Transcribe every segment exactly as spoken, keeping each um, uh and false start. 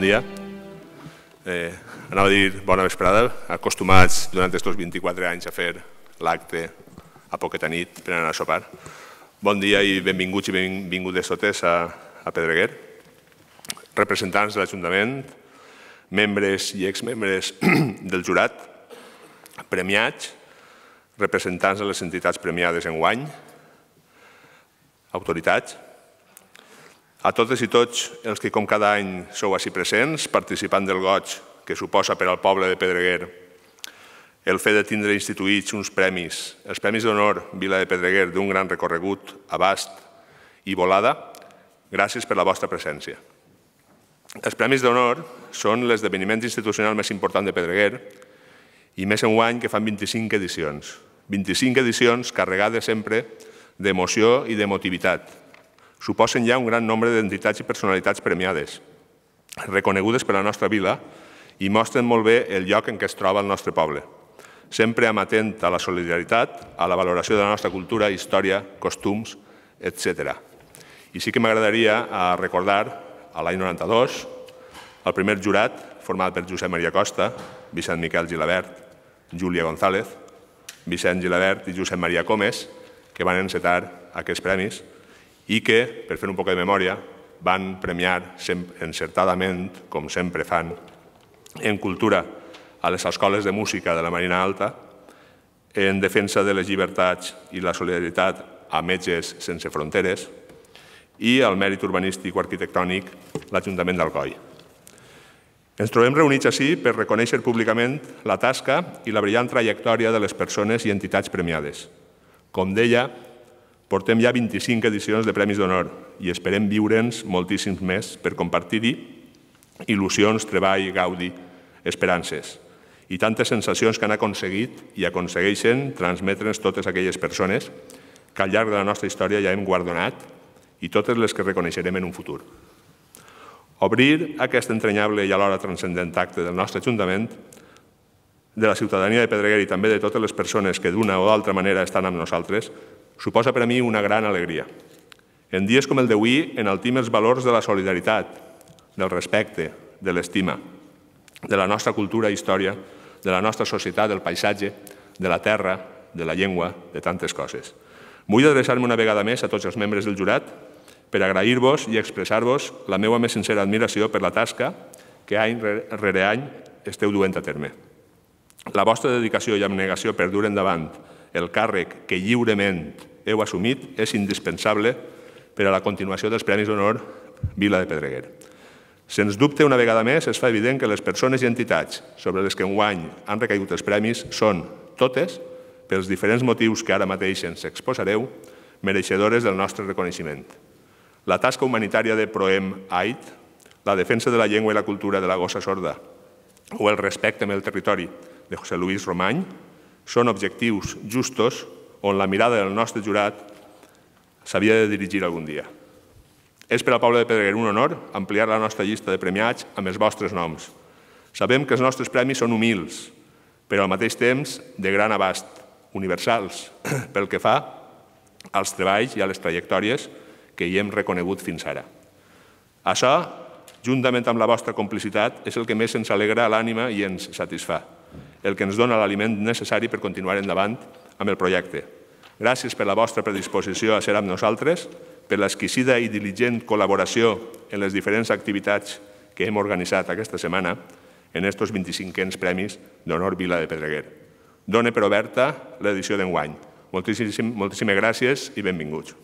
dia. Anava a dir bona vesprada, acostumats durant aquests vint-i-quatre anys a fer l'acte a poqueta nit per anar a sopar. Bon dia i benvinguts i benvingudes totes a Pedreguer. Representants de l'Ajuntament, membres i exmembres del jurat, premiats, representants de les entitats premiades enguany, autoritats, a totes i tots els que com cada any sou així presents, participant del goig que suposa per al poble de Pedreguer el fet de tindre instituïts uns premis, els Premis d'Honor Vila de Pedreguer d'un gran recorregut, abast i volada, gràcies per la vostra presència. Els Premis d'Honor són l'esdeveniment institucional més important de Pedreguer i més enguany que fan vint-i-cinc edicions. vint-i-cinc edicions carregades sempre d'emoció i d'emotivitat. Suposen ja un gran nombre d'entitats i personalitats premiades, reconegudes per la nostra vila i mostren molt bé el lloc en què es troba el nostre poble, sempre amatent a la solidaritat, a la valoració de la nostra cultura, història, costums, etcètera. I sí que m'agradaria recordar a l'any noranta-dos el primer jurat, format per Josep Maria Costa, Vicent Miquel Gilabert, Júlia González, Vicent Gilabert i Josep Maria Comes, que van encetar aquests premis i que, per fer un poc de memòria, van premiar encertadament, com sempre fan, en cultura a les escoles de música de la Marina Alta, en defensa de les llibertats i la solidaritat a Metges Sense Fronteres i al mèrit urbanístic o arquitectònic l'Ajuntament d'Alcoi. Ens trobem reunits així per reconèixer públicament la tasca i la brillant trajectòria de les persones i entitats premiades. Com deia, portem ja vint-i-cinc edicions de Premis d'Honor i esperem viure'ns moltíssims més per compartir-hi il·lusions, treball, gaudi, esperances i tantes sensacions que han aconseguit i aconsegueixen transmetre'ns totes aquelles persones que al llarg de la nostra història ja hem guardonat i totes les que reconeixerem en un futur. Obrir aquest entranyable i alhora transcendent acte del nostre Ajuntament, de la ciutadania de Pedreguer i també de totes les persones que d'una o d'altra manera estan amb nosaltres, suposa per a mi una gran alegria. En dies com el d'avui enaltim els valors de la solidaritat, del respecte, de l'estima, de la nostra cultura i història, de la nostra societat, del paisatge, de la terra, de la llengua, de tantes coses. Vull adreçar-me una vegada més a tots els membres del jurat per agrair-vos i expressar-vos la meva més sincera admiració per la tasca que any rere any esteu duent a terme. La vostra dedicació i abnegació per dur endavant el càrrec que lliurement heu assumit és indispensable per a la continuació dels Premis d'Honor Vila de Pedreguer. Sens dubte, una vegada més, es fa evident que les persones i entitats sobre les que enguany han recaigut els premis són, totes, pels diferents motius que ara mateix ens exposareu, mereixedores del nostre reconeixement. La tasca humanitària de Proem Ait, la defensa de la llengua i la cultura de la gossa sorda o el respecte amb el territori de José Luis Romany són objectius justos on la mirada del nostre jurat s'havia de dirigir algun dia. És per al poble de Pedreguer un honor ampliar la nostra llista de premiats amb els vostres noms. Sabem que els nostres premis són humils, però al mateix temps de gran abast, universals, pel que fa als treballs i a les trajectòries que hi hem reconegut fins ara. Això, juntament amb la vostra complicitat, és el que més ens alegra l'ànima i ens satisfà, el que ens dona l'aliment necessari per continuar endavant amb el projecte. Gràcies per la vostra predisposició a ser amb nosaltres, per l'exquisida i diligent col·laboració en les diferents activitats que hem organitzat aquesta setmana en aquests vint-i-cinquens Premis d'Honor Vila de Pedreguer. Done per oberta l'edició d'enguany. Moltíssimes gràcies i benvinguts.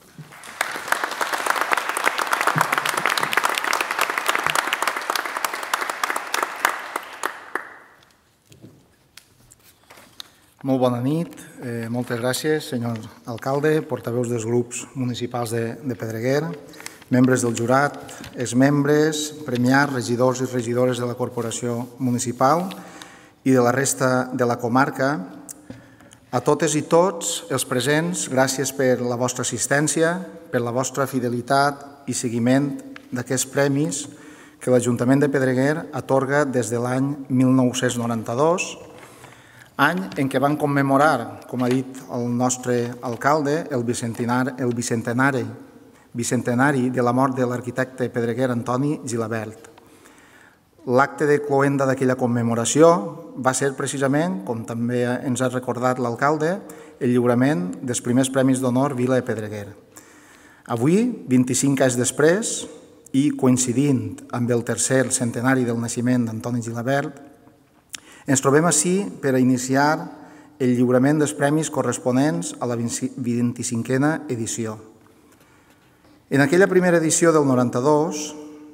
Molt bona nit. Moltes gràcies, senyor alcalde, portaveus dels grups municipals de Pedreguer, membres del jurat, exmembres, premiats, regidors i regidores de la corporació municipal i de la resta de la comarca. A totes i tots els presents, gràcies per la vostra assistència, per la vostra fidelitat i seguiment d'aquests premis que l'Ajuntament de Pedreguer atorga des de l'any mil nou-cents noranta-dos, any en què van commemorar, com ha dit el nostre alcalde, el bicentenari de la mort de l'arquitecte pedreguer Antoni Gilabert. L'acte de cloenda d'aquella commemoració va ser precisament, com també ens ha recordat l'alcalde, el lliurament dels primers Premis d'Honor Vila de Pedreguer. Avui, vint-i-cinc anys després, i coincidint amb el tercer centenari del naixement d'Antoni Gilabert, ens trobem ací per a iniciar el lliurament dels premis corresponents a la vint-i-cinquena edició. En aquella primera edició del noranta-dos,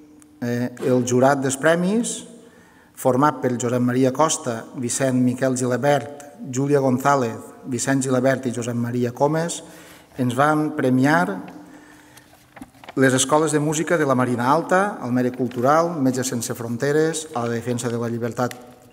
el jurat dels premis, format per Josep Maria Costa, Vicent Miquel Gilabert, Júlia González, Vicent Gilabert i Josep Maria Comes, ens van premiar les escoles de música de la Marina Alta, el Mèrit Cultural, Metges Sense Fronteres, a la Defensa de la Llibertat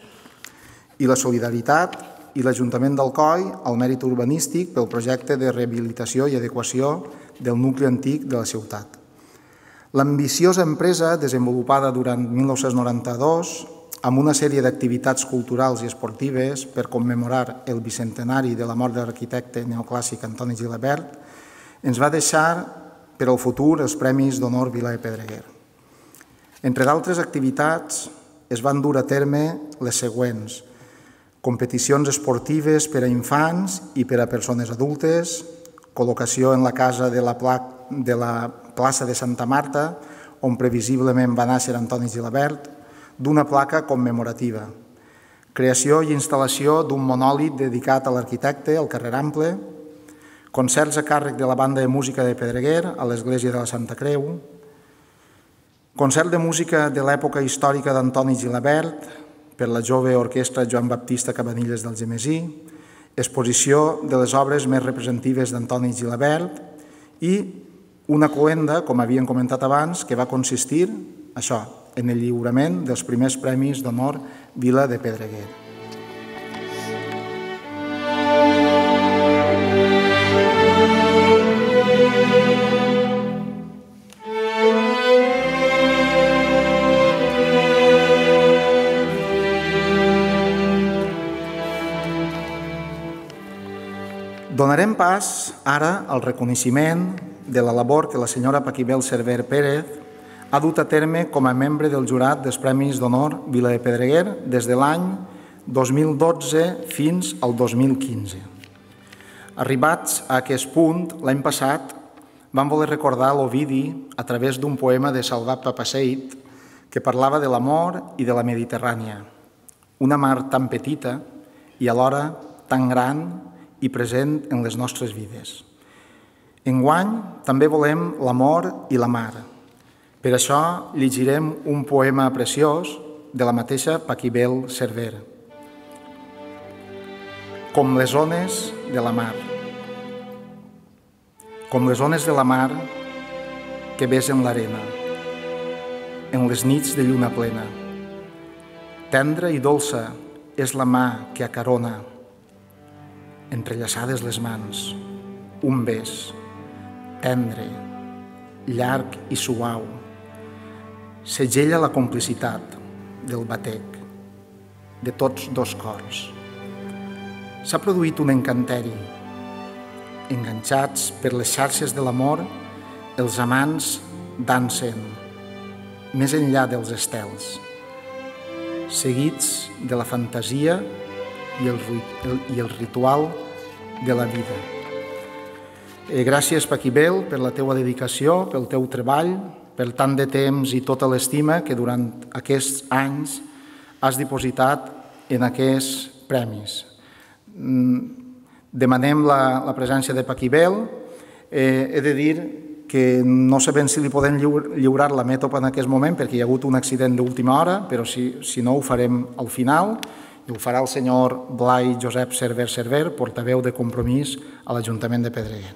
i la Solidaritat, i l'Ajuntament d'Alcoi, el Mèrit Urbanístic pel projecte de rehabilitació i adequació del nucli antic de la ciutat. L'ambiciosa empresa, desenvolupada durant mil nou-cents noranta-dos, amb una sèrie d'activitats culturals i esportives per commemorar el bicentenari de la mort de l'arquitecte neoclàssic Antoni Gilabert, ens va deixar per al futur els Premis d'Honor Vila de Pedreguer. Entre d'altres activitats, es van dur a terme les següents: competicions esportives per a infants i per a persones adultes, col·locació en la casa de la, pla... de la plaça de Santa Marta, on previsiblement va néixer Antoni Gilabert, d'una placa commemorativa, creació i instal·lació d'un monòlit dedicat a l'arquitecte al carrer Ample, concerts a càrrec de la Banda de Música de Pedreguer a l'Església de la Santa Creu, concert de música de l'època històrica d'Antoni Gilabert per la jove orquestra Joan Baptista Cabanilles d'Algemesí, exposició de les obres més representatives d'Antoni Gilabert i una cloenda, com havíem comentat abans, que va consistir, això, en el lliurament dels primers Premis d'Honor Vila de Pedreguer. Donarem pas ara al reconeixement de la labor que la senyora Paquibel Cerver Pérez ha dut a terme com a membre del jurat dels Premis d'Honor Vila de Pedreguer des de l'any dos mil dotze fins al dos mil quinze. Arribats a aquest punt, l'any passat vam voler recordar l'Ovidi a través d'un poema de Salvat Papasseit que parlava de l'amor i de la Mediterrània, una mar tan petita i alhora tan gran i present en les nostres vides. Enguany també volem l'amor i la mar. Per això llegirem un poema preciós de la mateixa Paquibel Cerver. Com les ones de la mar. Com les ones de la mar que besen l'arena, en les nits de lluna plena. Tendra i dolça és la mà que acarona, entrellaçades les mans, un bes, tendre, llarg i suau, segella la complicitat del batec de tots dos cors. S'ha produït un encanteri. Enganxats per les xarxes de l'amor, els amants dansen més enllà dels estels, seguits de la fantasia i el, i el ritual de la vida. Gràcies, Paquibel, per la teua dedicació, pel teu treball, per tant de temps i tota l'estima que durant aquests anys has dipositat en aquests premis. Demanem la, la presència de Paquibel. Eh, he de dir que no sabem si li podem lliurar la mètopa en aquest moment perquè hi ha hagut un accident d'última hora, però si, si no ho farem al final. I ho farà el senyor Blai Josep Cerver Cerver, portaveu de Compromís a l'Ajuntament de Pedreguer.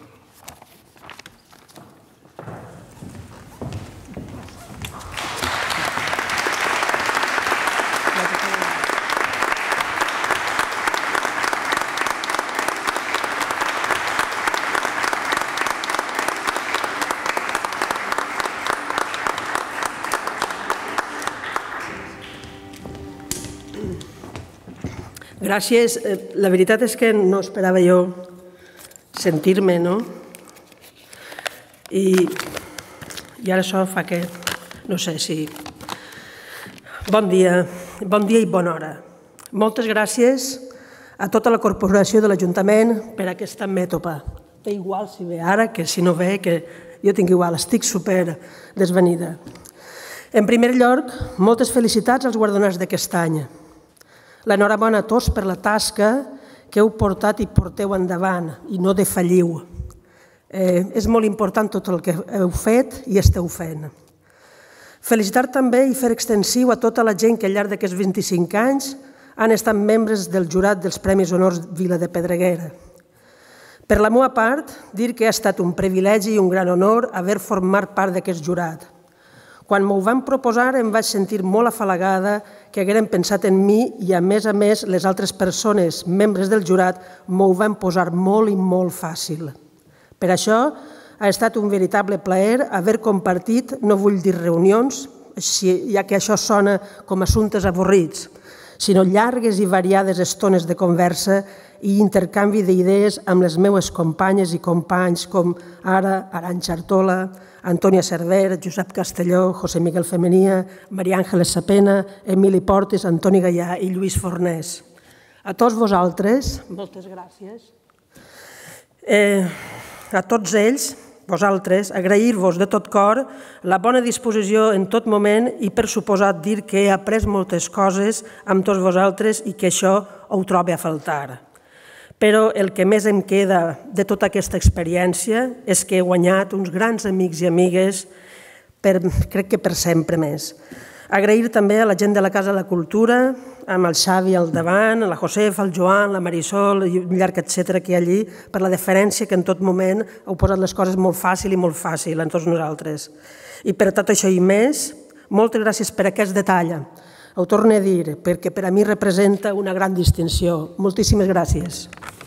Gràcies. La veritat és que no esperava jo sentir-me, no? I, I ara això fa que, no sé si Bon dia, bon dia i bona hora. Moltes gràcies a tota la corporació de l'Ajuntament per aquesta mètopa. Ve igual si ve ara que si no ve, que jo tinc igual, estic super desvenida. En primer lloc, moltes felicitats als guardonats d'aquest any. L'enhorabona a tots per la tasca que heu portat i porteu endavant i no defalliu. Eh, és molt important tot el que heu fet i esteu fent. Felicitar també i fer extensiu a tota la gent que al llarg d'aquests vint-i-cinc anys han estat membres del jurat dels Premis Honors Vila de Pedreguer. Per la meva part, dir que ha estat un privilegi i un gran honor haver format part d'aquest jurat. Quan m'ho van proposar em vaig sentir molt afalagada que hagueren pensat en mi i, a més a més, les altres persones, membres del jurat, m'ho van posar molt i molt fàcil. Per això ha estat un veritable plaer haver compartit, no vull dir reunions, ja que això sona com assumptes avorrits, sinó llargues i variades estones de conversa i intercanvi d'idees amb les meves companyes i companys com ara Arantxa Artola, Antònia Cerver, Josep Castelló, José Miguel Femenia, Maria Àngeles Sapena, Emili Portes, Antoni Gallà i Lluís Fornés. A tots vosaltres, moltes gràcies. Eh, a tots ells, vosaltres, agrair-vos de tot cor la bona disposició en tot moment i, per suposat, dir que he après moltes coses amb tots vosaltres i que això ho trobo a faltar. Però el que més em queda de tota aquesta experiència és que he guanyat uns grans amics i amigues, crec que per sempre més. Agrair també a la gent de la Casa de la Cultura, amb el Xavi al davant, la Josefa, el Joan, la Marisol i un llarg etcètera que hi ha allí, per la deferència que en tot moment heu posat les coses molt fàcil i molt fàcil en tots nosaltres. I per tot això i més, moltes gràcies per aquest detall. Ho torno a dir, perquè per a mi representa una gran distinció. Moltíssimes gràcies.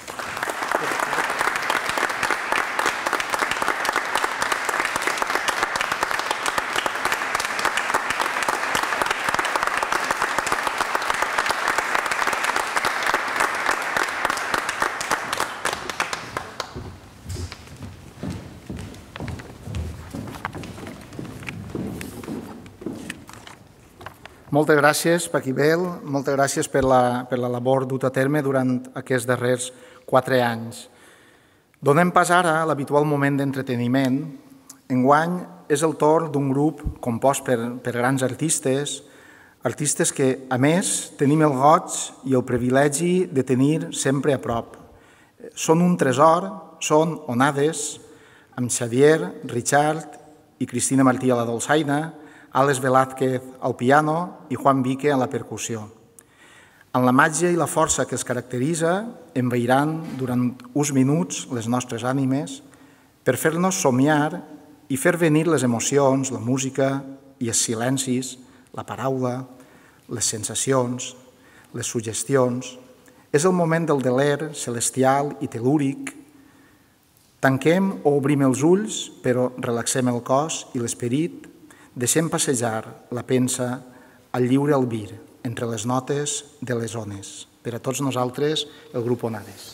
Moltes gràcies, Paquibel, moltes gràcies per la, per la labor duta a terme durant aquests darrers quatre anys. Donem pas ara a l'habitual moment d'entreteniment. Enguany és el torn d'un grup compost per, per grans artistes, artistes que, a més, tenim el goig i el privilegi de tenir sempre a prop. Són un tresor, són onades, amb Xavier, Richard i Cristina Martí a la dolçaina, Àlex Velázquez al piano i Juan Vique a la percussió. Amb la màgia i la força que els caracteritza, envairan durant uns minuts les nostres ànimes per fer-nos somiar i fer venir les emocions, la música i els silencis, la paraula, les sensacions, les suggestions. És el moment del deler celestial i telúric. Tanquem o obrim els ulls, però relaxem el cos i l'esperit, deixem passejar la pensa al lliure albir entre les notes de les ones. Per a tots nosaltres, el grup Onades.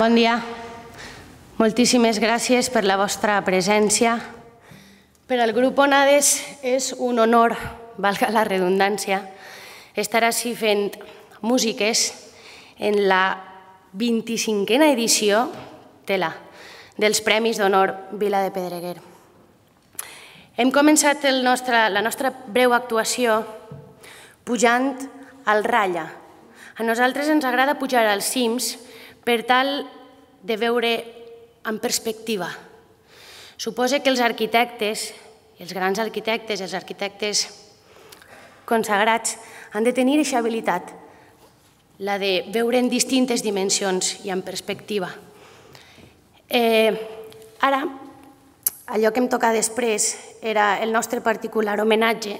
Bon dia. Moltíssimes gràcies per la vostra presència. Per al grup Onades és un honor, valga la redundància, estar així fent músiques en la vint-i-cinquena edició tela, dels Premis d'Honor Vila de Pedreguer. Hem començat el nostre, la nostra breu actuació pujant al Ralla. A nosaltres ens agrada pujar als cims per tal de veure en perspectiva. Suposa que els arquitectes, els grans arquitectes, els arquitectes consagrats, han de tenir aquesta habilitat, la de veure en distintes dimensions i en perspectiva. Eh, ara, allò que em toca després era el nostre particular homenatge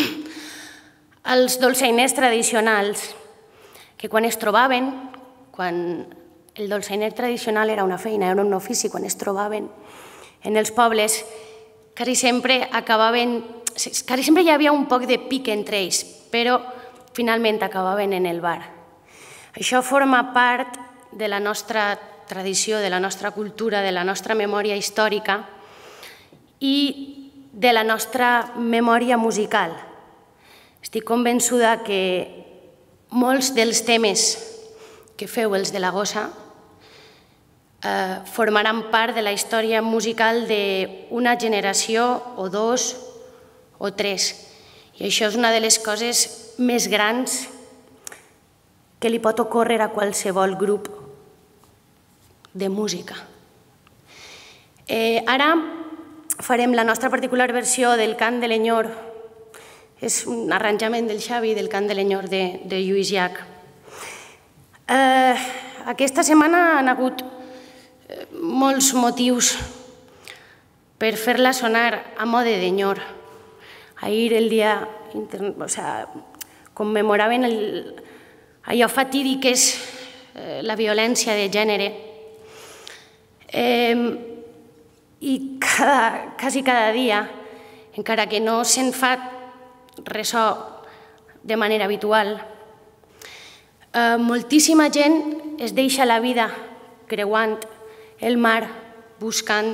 als dolçainers tradicionals que quan es trobaven, quan el dolçainer tradicional era una feina, era un ofici, quan es trobaven en els pobles, quasi sempre acabaven, quasi sempre hi havia un poc de pic entre ells, però finalment acabaven en el bar. Això forma part de la nostra tradició, de la nostra cultura, de la nostra memòria històrica i de la nostra memòria musical. Estic convençuda que molts dels temes que feu els de la Gossa formaran part de la història musical d'una generació o dos o tres. I això és una de les coses més grans que li pot ocórrer a qualsevol grup de música. Ara farem la nostra particular versió del cant de l'Enyor. És un arranjament del Xavi del cant de l'Enyor de Lluís Llach. Aquesta setmana han hagut molts motius per fer-la sonar a mode d'enyor. Ahir el dia commemoraven allò fatídic que és la violència de gènere i quasi cada dia, encara que no se'n fa ressò de manera habitual, moltíssima gent es deixa la vida creuant el mar, buscant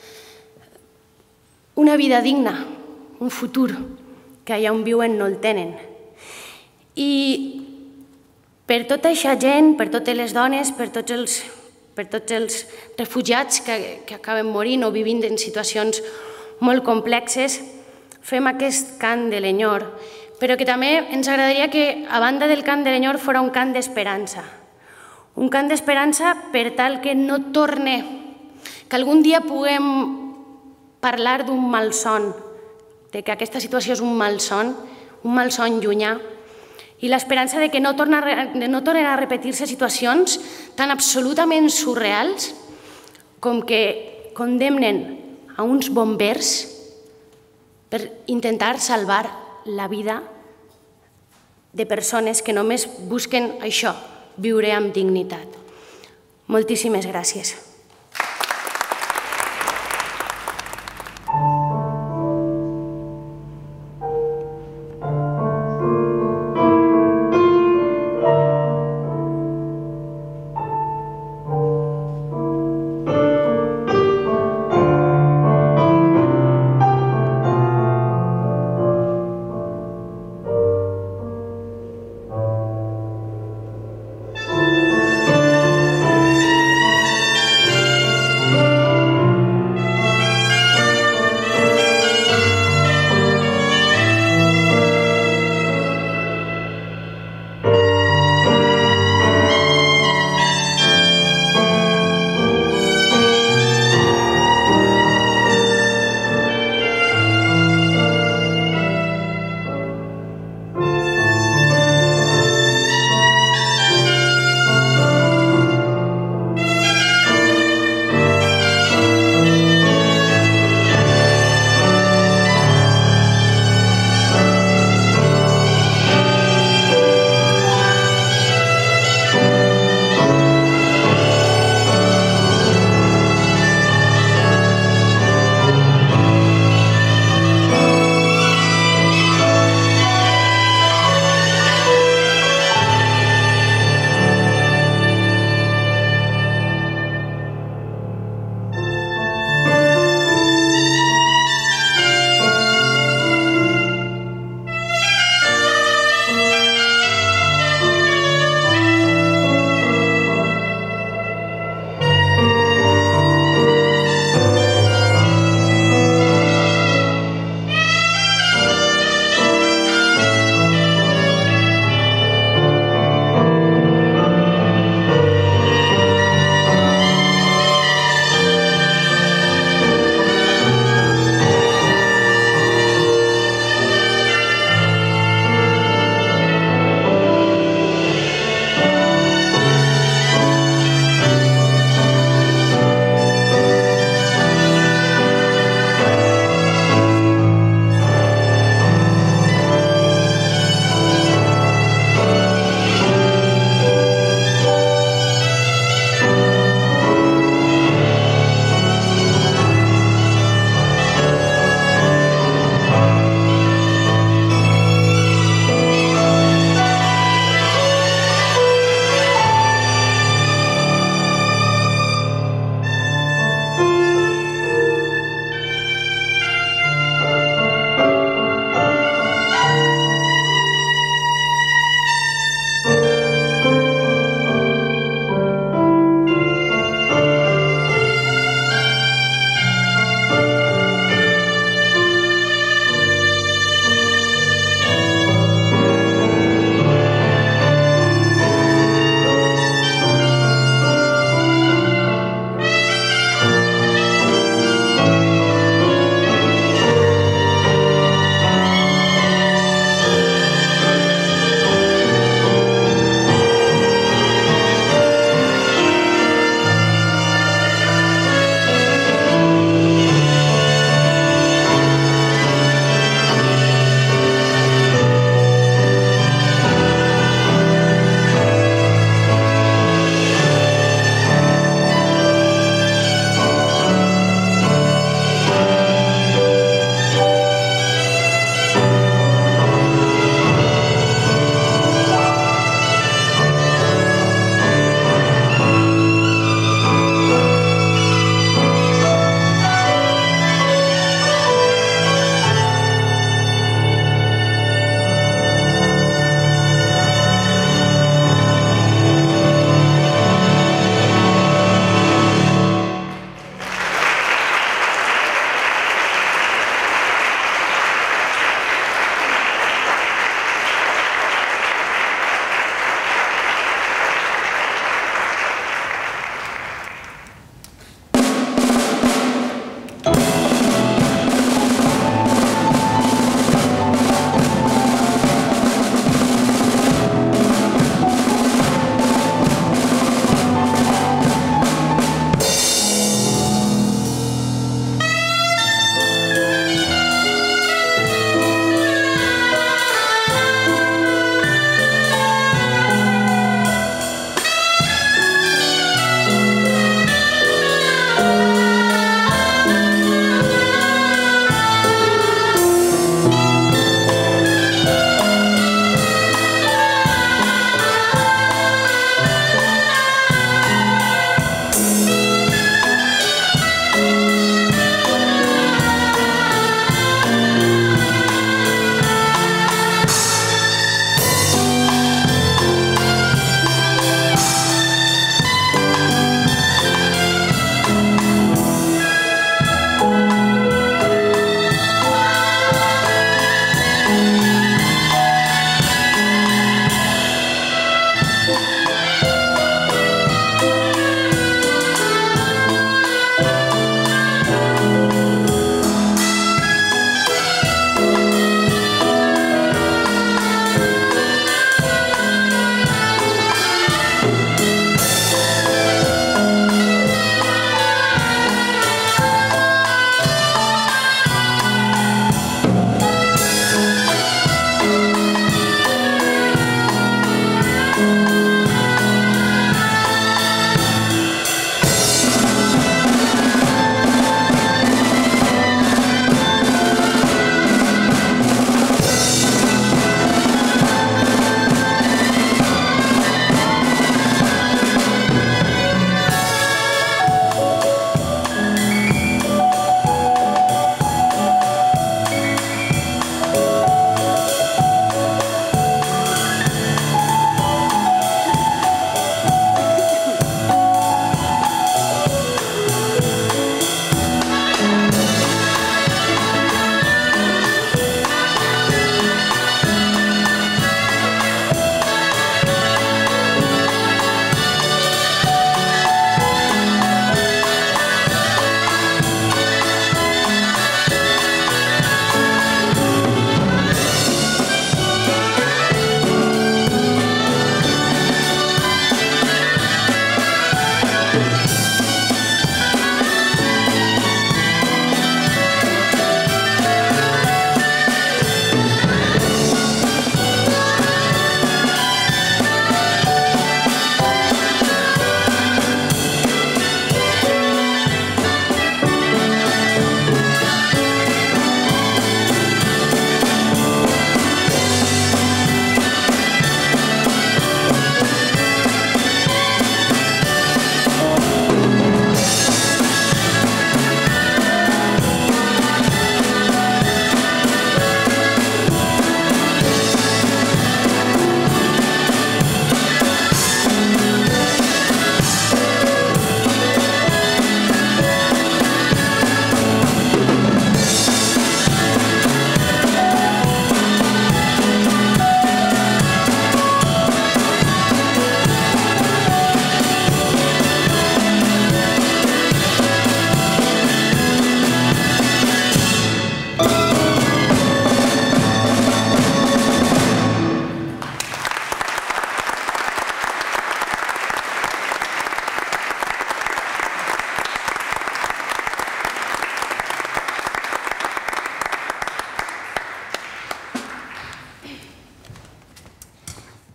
una vida digna, un futur que allà on viuen no el tenen. I per tota aquesta gent, per totes les dones, per tots els, per tots els refugiats que, que acaben morint o vivint en situacions molt complexes, fem aquest cant de l'Enyor, però que també ens agradaria que, a banda del cant de l'Enyor, fos un cant d'esperança. Un cant d'esperança per tal que no torne, que algun dia puguem parlar d'un malson, de que aquesta situació és un malson, un malson llunyà, i l'esperança de que no tornen a repetir-se situacions tan absolutament surreals com que condemnen a uns bombers per intentar salvar la vida de persones que només busquen això, viure amb dignitat. Moltíssimes gràcies.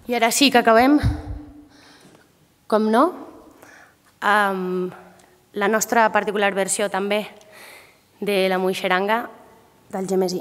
I ara sí que acabem, com no, amb la nostra particular versió també de la Muixeranga del Gemesí.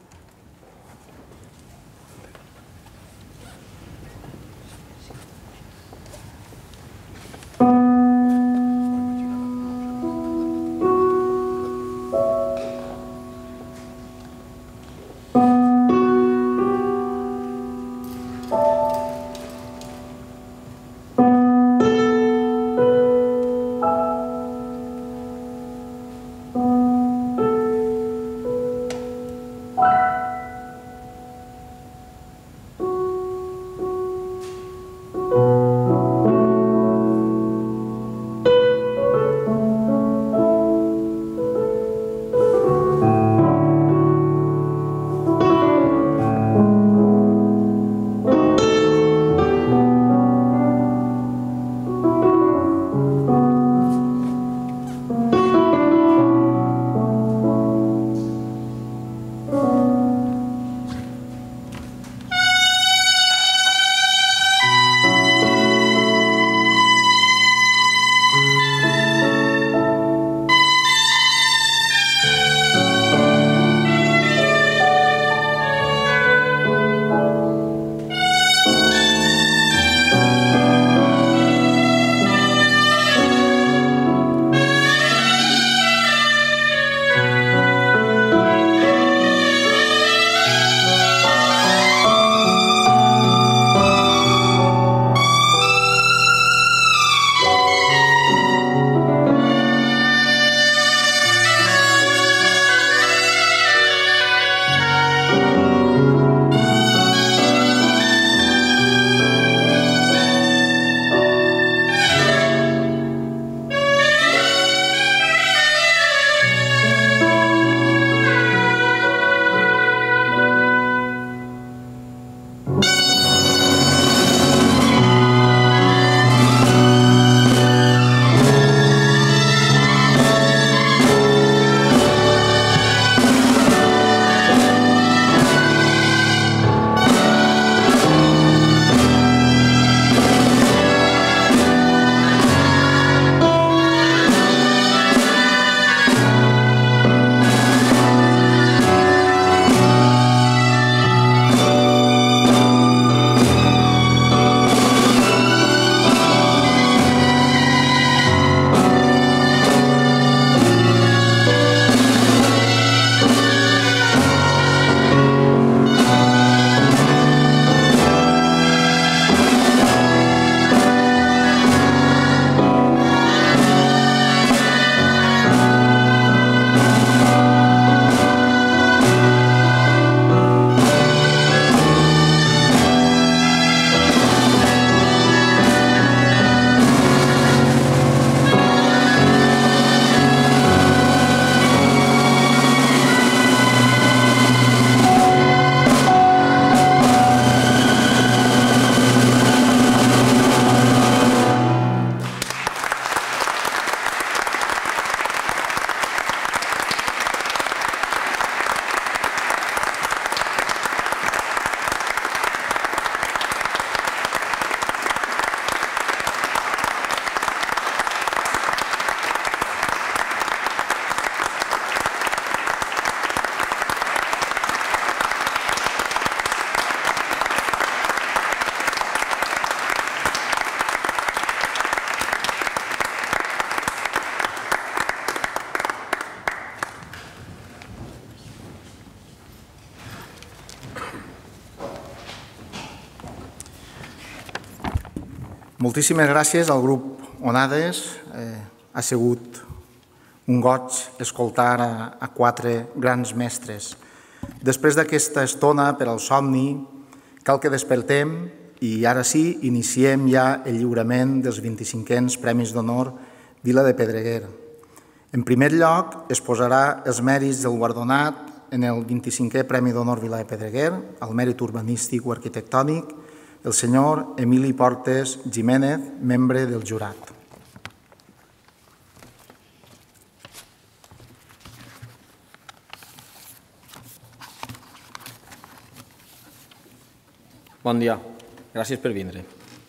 Moltíssimes gràcies al grup Onades. Eh, ha sigut un goig escoltar a, a quatre grans mestres. Després d'aquesta estona per al somni, cal que despertem i ara sí, iniciem ja el lliurament dels vint-i-cinquens Premis d'Honor Vila de Pedreguer. En primer lloc, es posarà els mèrits del guardonat en el vint-i-cinquè Premi d'Honor Vila de Pedreguer, al mèrit urbanístic o arquitectònic, el senyor Emili Portes Jiménez, membre del jurat. Bon dia. Gràcies per vindre.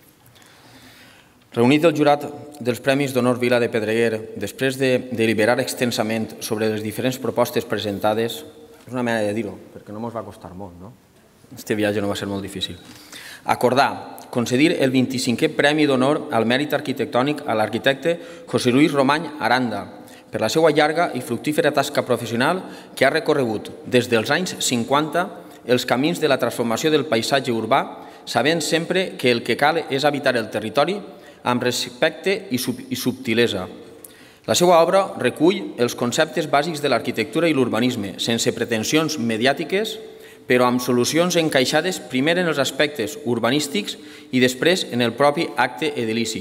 Reunit el jurat dels Premis d'Honor Vila de Pedreguer, després de deliberar extensament sobre les diferents propostes presentades, és una manera de dir-ho, perquè no ens va costar molt, no? Este viatge no va ser molt difícil. Acordar, concedir el vint-i-cinquè Premi d'Honor al Mèrit Arquitectònic a l'arquitecte José Luis Romany Aranda per la seva llarga i fructífera tasca professional que ha recorregut des dels anys cinquanta els camins de la transformació del paisatge urbà, sabent sempre que el que cal és habitar el territori amb respecte i subtilesa. La seva obra recull els conceptes bàsics de l'arquitectura i l'urbanisme, sense pretensions mediàtiques, però amb solucions encaixades primer en els aspectes urbanístics i després en el propi acte edilici.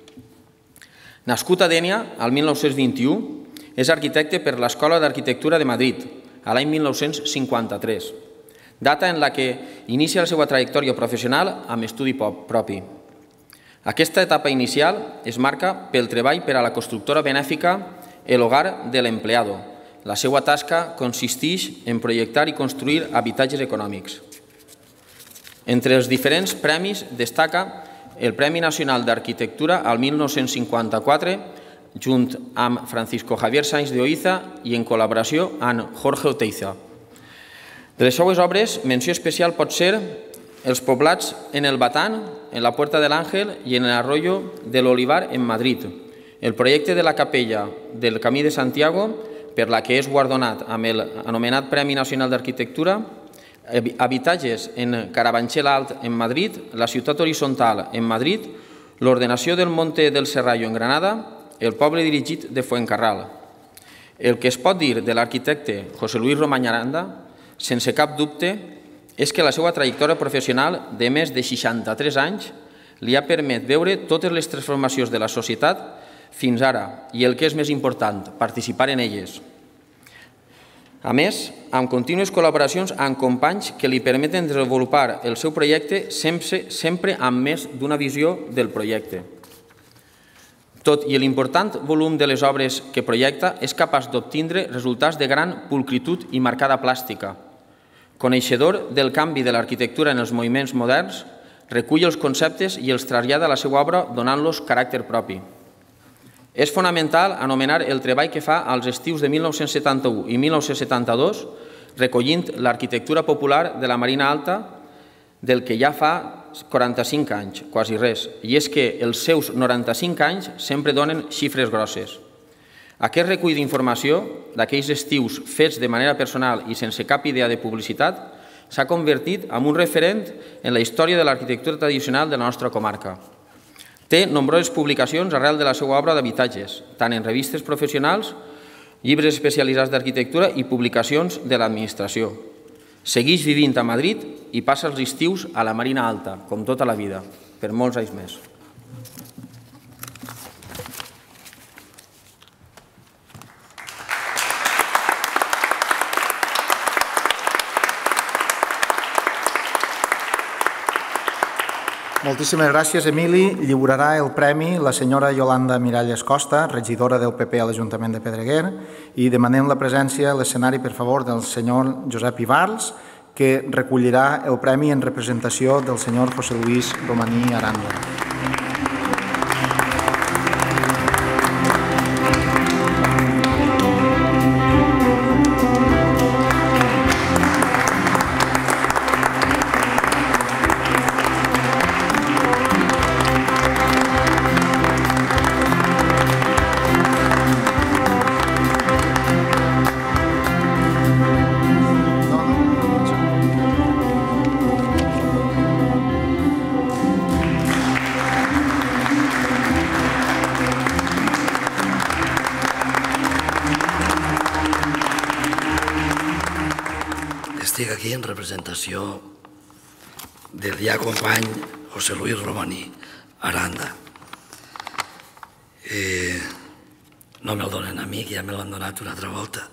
Nascut a Dénia, al mil nou-cents vint-i-u, és arquitecte per l'Escola d'Arquitectura de Madrid, a l'any mil nou-cents cinquanta-tres, data en la que inicia la seva trajectòria professional amb estudi propi. Aquesta etapa inicial es marca pel treball per a la constructora benèfica El Hogar de l'Empleado. La seva tasca consisteix en projectar i construir habitatges econòmics. Entre els diferents premis destaca el Premi Nacional d'Arquitectura al mil nou-cents cinquanta-quatre, junt amb Francisco Javier Sáenz de Oiza i en col·laboració amb Jorge Oteiza. De les seues obres, menció especial pot ser els poblats en el Batán, en la Puerta del Ángel i en el Arroyo del Olivar en Madrid, el projecte de la capella del Camí de Santiago, per la que és guardonat amb l'anomenat Premi Nacional d'Arquitectura, habitatges en Carabanchel Alt en Madrid, la Ciutat Horitzontal en Madrid, l'ordenació del Monte del Serrallo en Granada, el poble dirigit de Fuencarral. El que es pot dir de l'arquitecte José Luis Romany Aranda, sense cap dubte, és que la seva trajectòria professional de més de seixanta-tres anys li ha permès veure totes les transformacions de la societat fins ara i, el que és més important, participar en elles. A més, amb contínues col·laboracions amb companys que li permeten desenvolupar el seu projecte sempre amb més d'una visió del projecte. Tot i l'important volum de les obres que projecta, és capaç d'obtindre resultats de gran pulcritud i marcada plàstica. Coneixedor del canvi de l'arquitectura en els moviments moderns, recull els conceptes i els trasllada a la seva obra donant-los caràcter propi. És fonamental anomenar el treball que fa als estius de mil nou-cents setanta-u i mil nou-cents setanta-dos, recollint l'arquitectura popular de la Marina Alta, del que ja fa quaranta-cinc anys, quasi res, i és que els seus noranta-cinc anys sempre donen xifres grosses. Aquest recull d'informació, d'aquells estius fets de manera personal i sense cap idea de publicitat, s'ha convertit en un referent en la història de l'arquitectura tradicional de la nostra comarca. Té nombroses publicacions arrel de la seva obra d'habitatges, tant en revistes professionals, llibres especialitzats d'arquitectura i publicacions de l'administració. Segueix vivint a Madrid i passa els estius a la Marina Alta, com tota la vida, per molts anys més. Moltíssimes gràcies, Emili. Lliurarà el premi la senyora Yolanda Miralles Costa, regidora del P P a l'Ajuntament de Pedreguer, i demanem la presència a l'escenari, per favor, del senyor Josep Ivars, que recollirà el premi en representació del senyor José Luis Romany Aranda. Estic aquí en representació del ja company José Luis Romany Aranda. Eh, no me'l donen a mi, que ja me l'han donat una altra volta.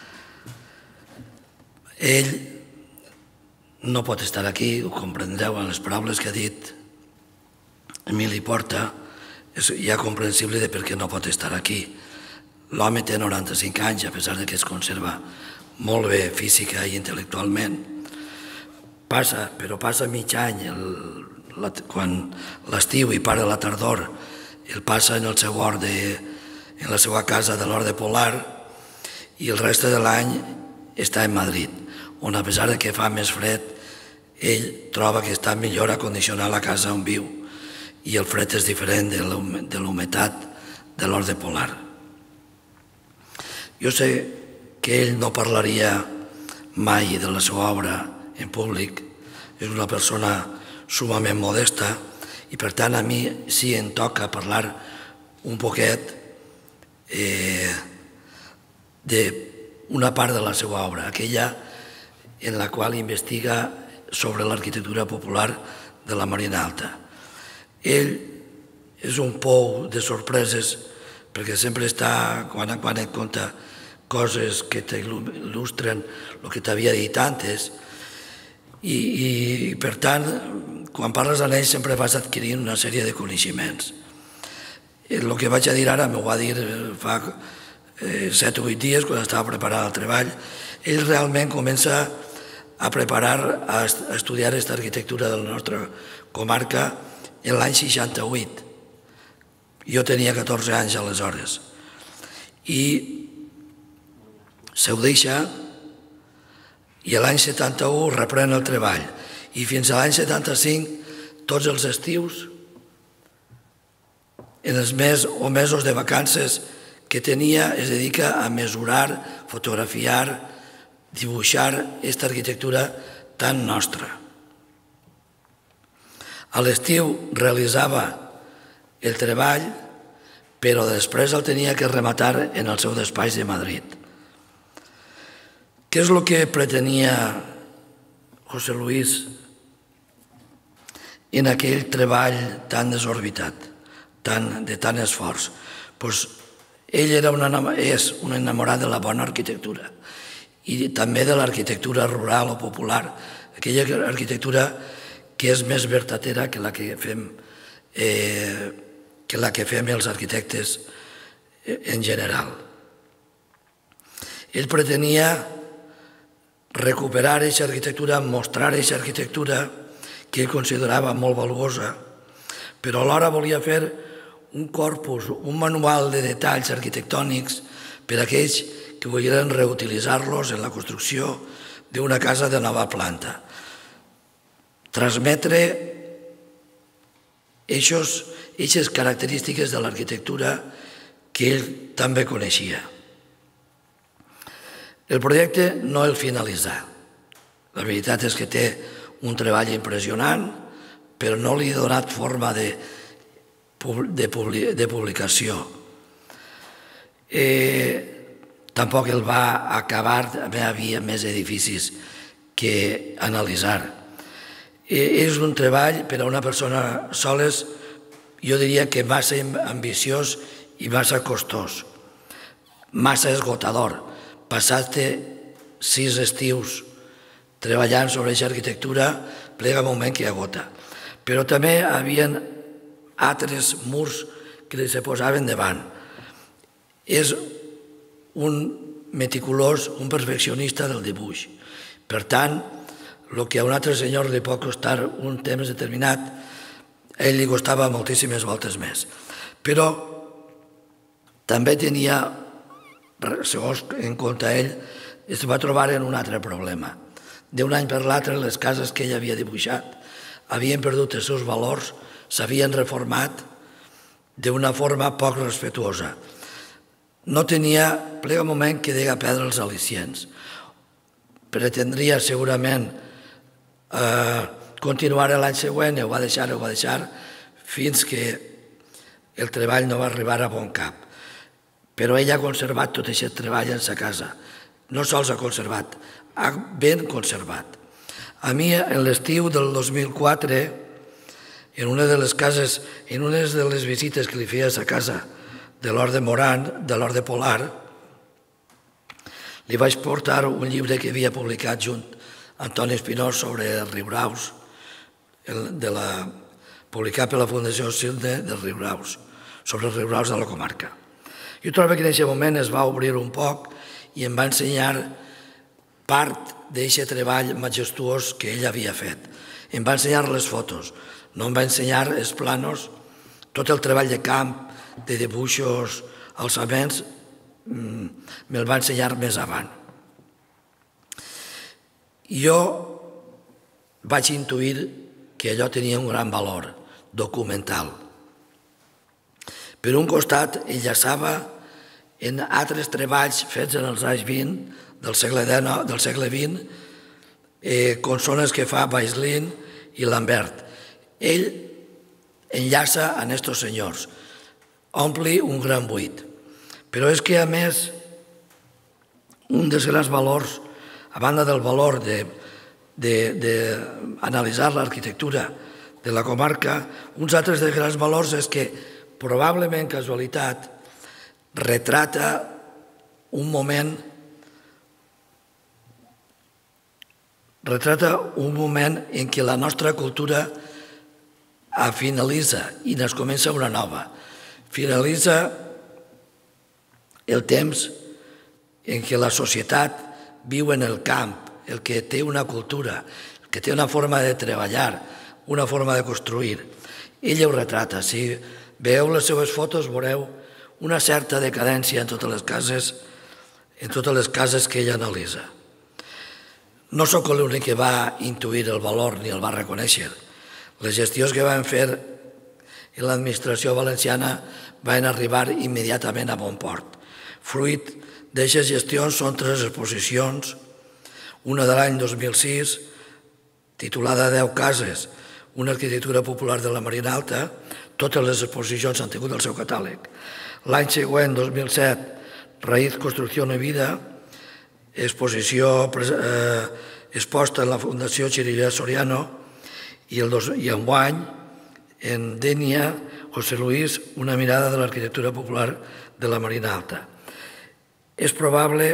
Ell no pot estar aquí, ho comprendreu en les paraules que ha dit Emili Porta, és ja comprensible de per què no pot estar aquí. L'home té noranta-cinc anys, a pesar que es conserva molt bé física i intel·lectualment. Passa, però passa mig any quan l'estiu i part de la tardor el passa en el seu hort, en la seva casa de l'hort de Polar, i el reste de l'any està en Madrid, on a pesar que fa més fred, ell troba que està millor acondicionar la casa on viu i el fred és diferent de la humitat de l'hort de Polar. Jo sé que ell no parlaria mai de la seva obra en públic, és una persona sumament modesta i per tant a mi sí em toca parlar un poquet d'una part de la seva obra, aquella en la qual investiga sobre l'arquitectura popular de la Marina Alta. Ell és un pou de sorpreses perquè sempre està, quan en quan et conta coses que t'il·lustren el que t'havia dit antes i per tant quan parles amb ell sempre vas adquirint una sèrie de coneixements. El que vaig a dir ara m'ho va dir fa set o vuit dies quan estava preparant el treball. Ell realment comença a preparar, a estudiar aquesta arquitectura de la nostra comarca en l'any seixanta-vuit. Jo tenia catorze anys aleshores. I se ho deixa i l'any setanta-u reprèn el treball. I fins a l'any setanta-cinc, tots els estius, en els mesos o mesos de vacances que tenia, es dedica a mesurar, fotografiar, dibuixar aquesta arquitectura tan nostra. A l'estiu realitzava el treball, però després el tenia que rematar en el seu despatx de Madrid. Què és el que pretenia José Luis en aquell treball tan desorbitat, de tant esforç? Ell és un enamorat de la bona arquitectura i també de l'arquitectura rural o popular, aquella arquitectura que és més vertadera que la que fem que la que fem els arquitectes en general. Ell pretenia recuperar aquesta arquitectura, mostrar aquesta arquitectura que ell considerava molt valuosa, però alhora volia fer un corpus, un manual de detalls arquitectònics per a aquells que volien reutilitzar-los en la construcció d'una casa de nova planta. Transmetre aquestes característiques de l'arquitectura que ell també coneixia. El projecte no el finalitzà. La veritat és que té un treball impressionant, però no li ha donat forma de publicació. Tampoc el va acabar, també hi havia més edificis que analitzar. És un treball per a una persona soles, jo diria que massa ambiciós i massa costós, massa esgotador. Passar-te sis estius treballant sobre aquesta arquitectura plega un moment que agota. Però també hi havia altres murs que li se posaven davant. És un meticulós, un perfeccionista del dibuix. Per tant, el que a un altre senyor li pot costar un temps determinat, a ell li costava moltíssimes voltes més. Però també tenia, segons en compte ell, es va trobar en un altre problema. D'un any per l'altre, les cases que ell havia dibuixat havien perdut els seus valors, s'havien reformat d'una forma poc respectuosa. No tenia, plega un moment que deia perdre els al·licients. Pretendria segurament continuar l'any següent, ho va deixar, ho va deixar, fins que el treball no va arribar a bon cap. Però ell ha conservat tot aquest treball en sa casa. No sols ha conservat, ha ben conservat. A mi, en l'estiu del dos mil quatre, en una de les cases, en una de les visites que li feia a sa casa de l'Hort de Moran, de l'Hort de Polar, li vaig portar un llibre que havia publicat junt Antoni Espinós sobre els riuraus, publicat per la Fundació Silde dels riuraus, sobre els riuraus de la comarca. Jo trobo que en aquest moment es va obrir un poc i em va ensenyar part d'aquest treball majestuós que ell havia fet. Em va ensenyar les fotos, no em va ensenyar els planos, tot el treball de camp, de dibuixos, alçaments, me'l va ensenyar més avant. Jo vaig intuir que allò tenia un gran valor documental. Per un costat, enllaçava en altres treballs fets en els anys vint del segle vint, consones que fa Baislin i Lambert. Ell enllaça a estos senyors, ompli un gran buit. Però és que, a més, un dels grans valors, a banda del valor d'analitzar l'arquitectura de la comarca, uns altres dels grans valors és que, probablement casualitat, retrata un moment retrata un moment en què la nostra cultura finalitza i es comença una nova. Finalitza el temps en què la societat viu en el camp, el que té una cultura, el que té una forma de treballar, una forma de construir. Ell ho retrata. Si veieu les seves fotos, veureu una certa decadència en totes les cases, en totes les cases que ell analitza. No sóc l'únic que va intuir el valor ni el va reconèixer. Les gestions que van fer en l'administració valenciana van arribar immediatament a bon port. Fruit d'aquestes gestions són tres exposicions, una de l'any dos mil sis, titulada Deu cases, una arquitectura popular de la Marina Alta. Totes les exposicions han tingut el seu catàleg. L'any següent, dos mil set, Raíz, Construcció i Vida, exposició exposta en la Fundació Xirivella Soriano, i enguany, en Dénia, José Luis, una mirada de l'arquitectura popular de la Marina Alta. És probable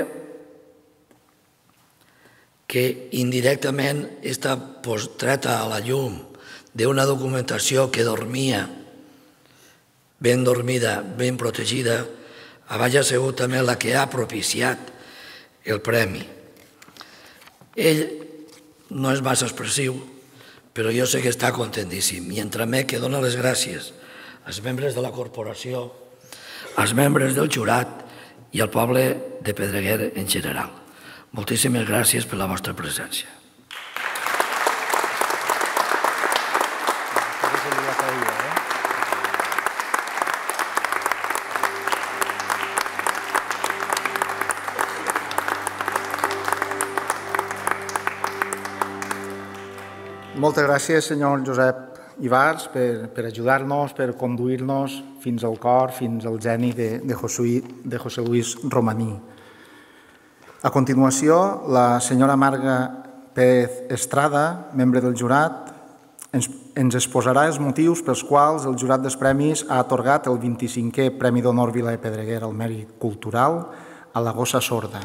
que indirectament esta postreta a la llum d'una documentació que dormia, ben dormida, ben protegida, hagi sigut també la que ha propiciat el premi. Ell no és massa expressiu, però jo sé que està contentíssim i entremé que dona les gràcies als membres de la corporació, als membres del jurat i al poble de Pedreguer en general. Moltíssimes gràcies per la vostra presència. Moltes gràcies, senyor Josep Ivars, per ajudar-nos, per conduir-nos fins al cor, fins al geni de José Luis Romaní. A continuació, la senyora Marga Pérez Estrada, membre del jurat, ens exposarà els motius pels quals el jurat dels premis ha atorgat el vint-i-cinquè Premi d'Honor Vila de Pedreguer al Mèrit Cultural a la Gossa Sorda.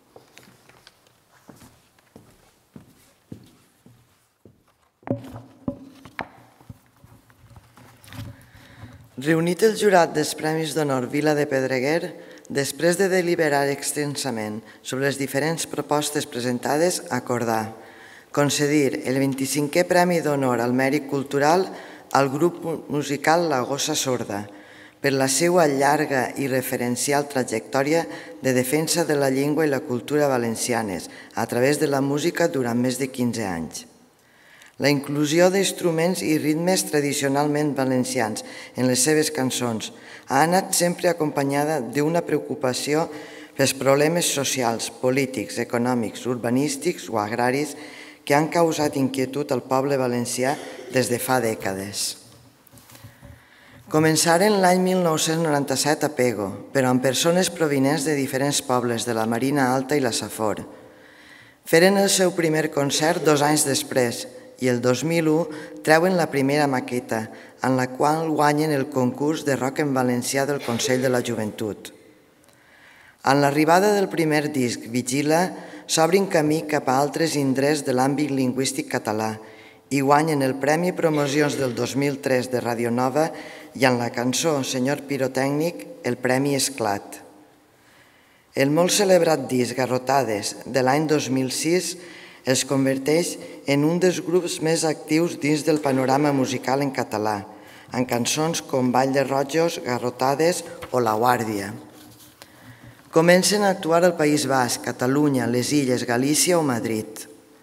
Reunit el jurat dels Premis d'Honor Vila de Pedreguer, després de deliberar extensament sobre les diferents propostes presentades, acordar concedir el vint-i-cinquè Premi d'Honor al Mèrit Cultural al grup musical La Gossa Sorda per la seva llarga i referencial trajectòria de defensa de la llengua i la cultura valencianes a través de la música durant més de quinze anys. La inclusió d'instruments i ritmes tradicionalment valencians en les seves cançons ha anat sempre acompanyada d'una preocupació pels problemes socials, polítics, econòmics, urbanístics o agraris que han causat inquietud al poble valencià des de fa dècades. Començaren l'any mil nou-cents noranta-set a Pego, però amb persones provinents de diferents pobles de la Marina Alta i la Safor. Feren el seu primer concert dos anys després, i el dos mil u treuen la primera maqueta, en la qual guanyen el concurs de rock en valencià del Consell de la Joventut. En l'arribada del primer disc, Vigila, s'obrin camí cap a altres indrets de l'àmbit lingüístic català i guanyen el Premi Promocions del dos mil tres de Radio Nova i en la cançó Senyor Pirotècnic el Premi Esclat. El molt celebrat disc Garrotades de l'any dos mil sis es converteix en un dels grups més actius dins del panorama musical en català, amb cançons com Vall de Rojos, Garrotades o La Guàrdia. Comencen a actuar al País Basc, Catalunya, les Illes, Galícia o Madrid.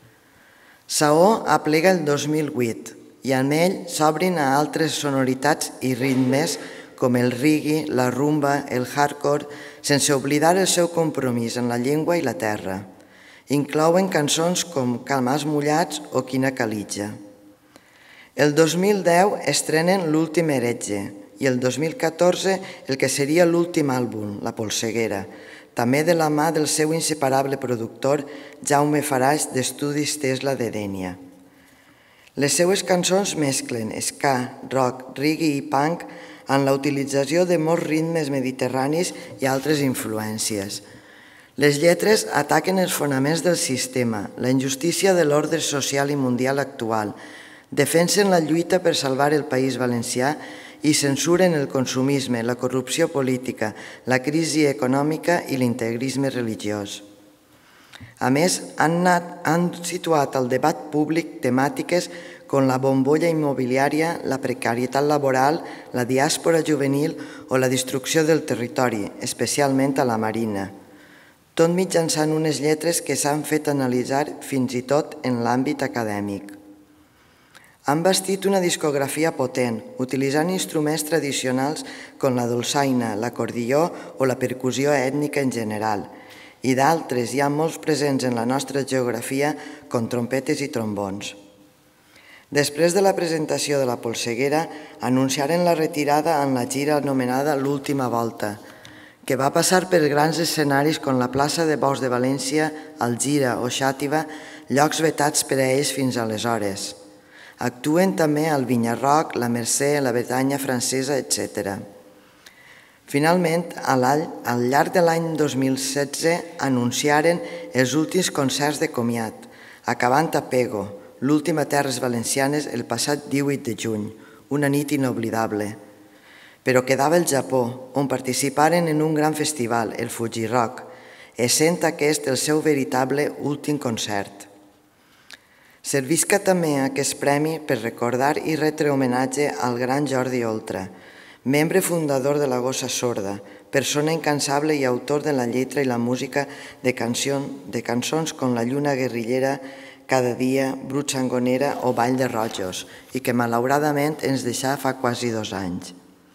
Saó aplega el dos mil vuit i amb ell s'obrin a altres sonoritats i ritmes com el reggae, la rumba, el hardcore, sense oblidar el seu compromís en la llengua i la terra. Inclouen cançons com Calmars mullats o Quina calitja. El dos mil deu estrenen L'últim heretge i el dos mil catorze el que seria l'últim àlbum, La polseguera, també de la mà del seu inseparable productor Jaume Faraix d'Estudis Tesla de Dénia. Les seues cançons mesclen ska, rock, reggae i punk amb la utilització de molts ritmes mediterranis i altres influències. Les lletres ataquen els fonaments del sistema, la injustícia de l'ordre social i mundial actual, defensen la lluita per salvar el País Valencià i censuren el consumisme, la corrupció política, la crisi econòmica i l'integrisme religiós. A més, han, anat, han situat al debat públic temàtiques com la bombolla immobiliària, la precarietat laboral, la diàspora juvenil o la destrucció del territori, especialment a la Marina, tot mitjançant unes lletres que s'han fet analitzar fins i tot en l'àmbit acadèmic. Han bastit una discografia potent, utilitzant instruments tradicionals com la dolçaina, l'acordilló o la percussió ètnica en general, i d'altres hi ha molts presents en la nostra geografia com trompetes i trombons. Després de la presentació de La polseguera, anunciaren la retirada en la gira anomenada L'última volta, que va passar per grans escenaris com la plaça de Bous de València, Algira o Xàtiva, llocs vetats per a ells fins aleshores. Actuen també al Vinyarroc, la Mercè, la Bretanya francesa, etcètera. Finalment, al llarg de l'any dos mil setze, anunciaren els últims concerts de comiat, acabant a Pego, l'última a Terres Valencianes, el passat divuit de juny, una nit inoblidable. Però quedava el Japó, on participaren en un gran festival, el Fuji Rock, essent aquest el seu veritable últim concert. Servisca també aquest premi per recordar i retre homenatge al gran Jordi Oltra, membre fundador de la Gossa Sorda, persona incansable i autor de la lletra i la música de cançons com La lluna guerrillera, Cada dia, Brut sangonera o Vall de Rojos, i que malauradament ens deixà fa quasi dos anys.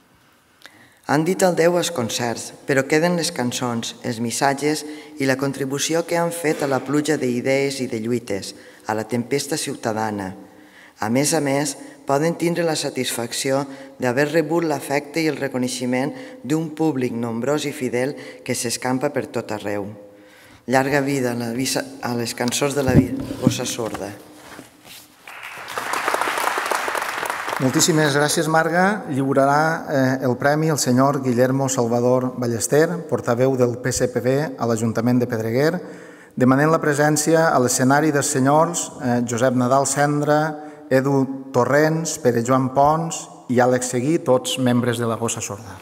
Han dit adéu als concerts, però queden les cançons, els missatges i la contribució que han fet a la pluja d'idees i de lluites, a la tempesta ciutadana. A més a més, poden tindre la satisfacció d'haver rebut l'afecte i el reconeixement d'un públic nombrós i fidel que s'escampa per tot arreu. Llarga vida a les cançons de la Gossa Sorda. Moltíssimes gràcies, Marga. Lliurarà el premi el senyor Guillermo Salvador Ballester, portaveu del P S P B a l'Ajuntament de Pedreguer, demanant la presència a l'escenari dels senyors Josep Nadal Cendra, Edu Torrents, Pere Joan Pons i Àlex Seguí, tots membres de la Gossa Sorda.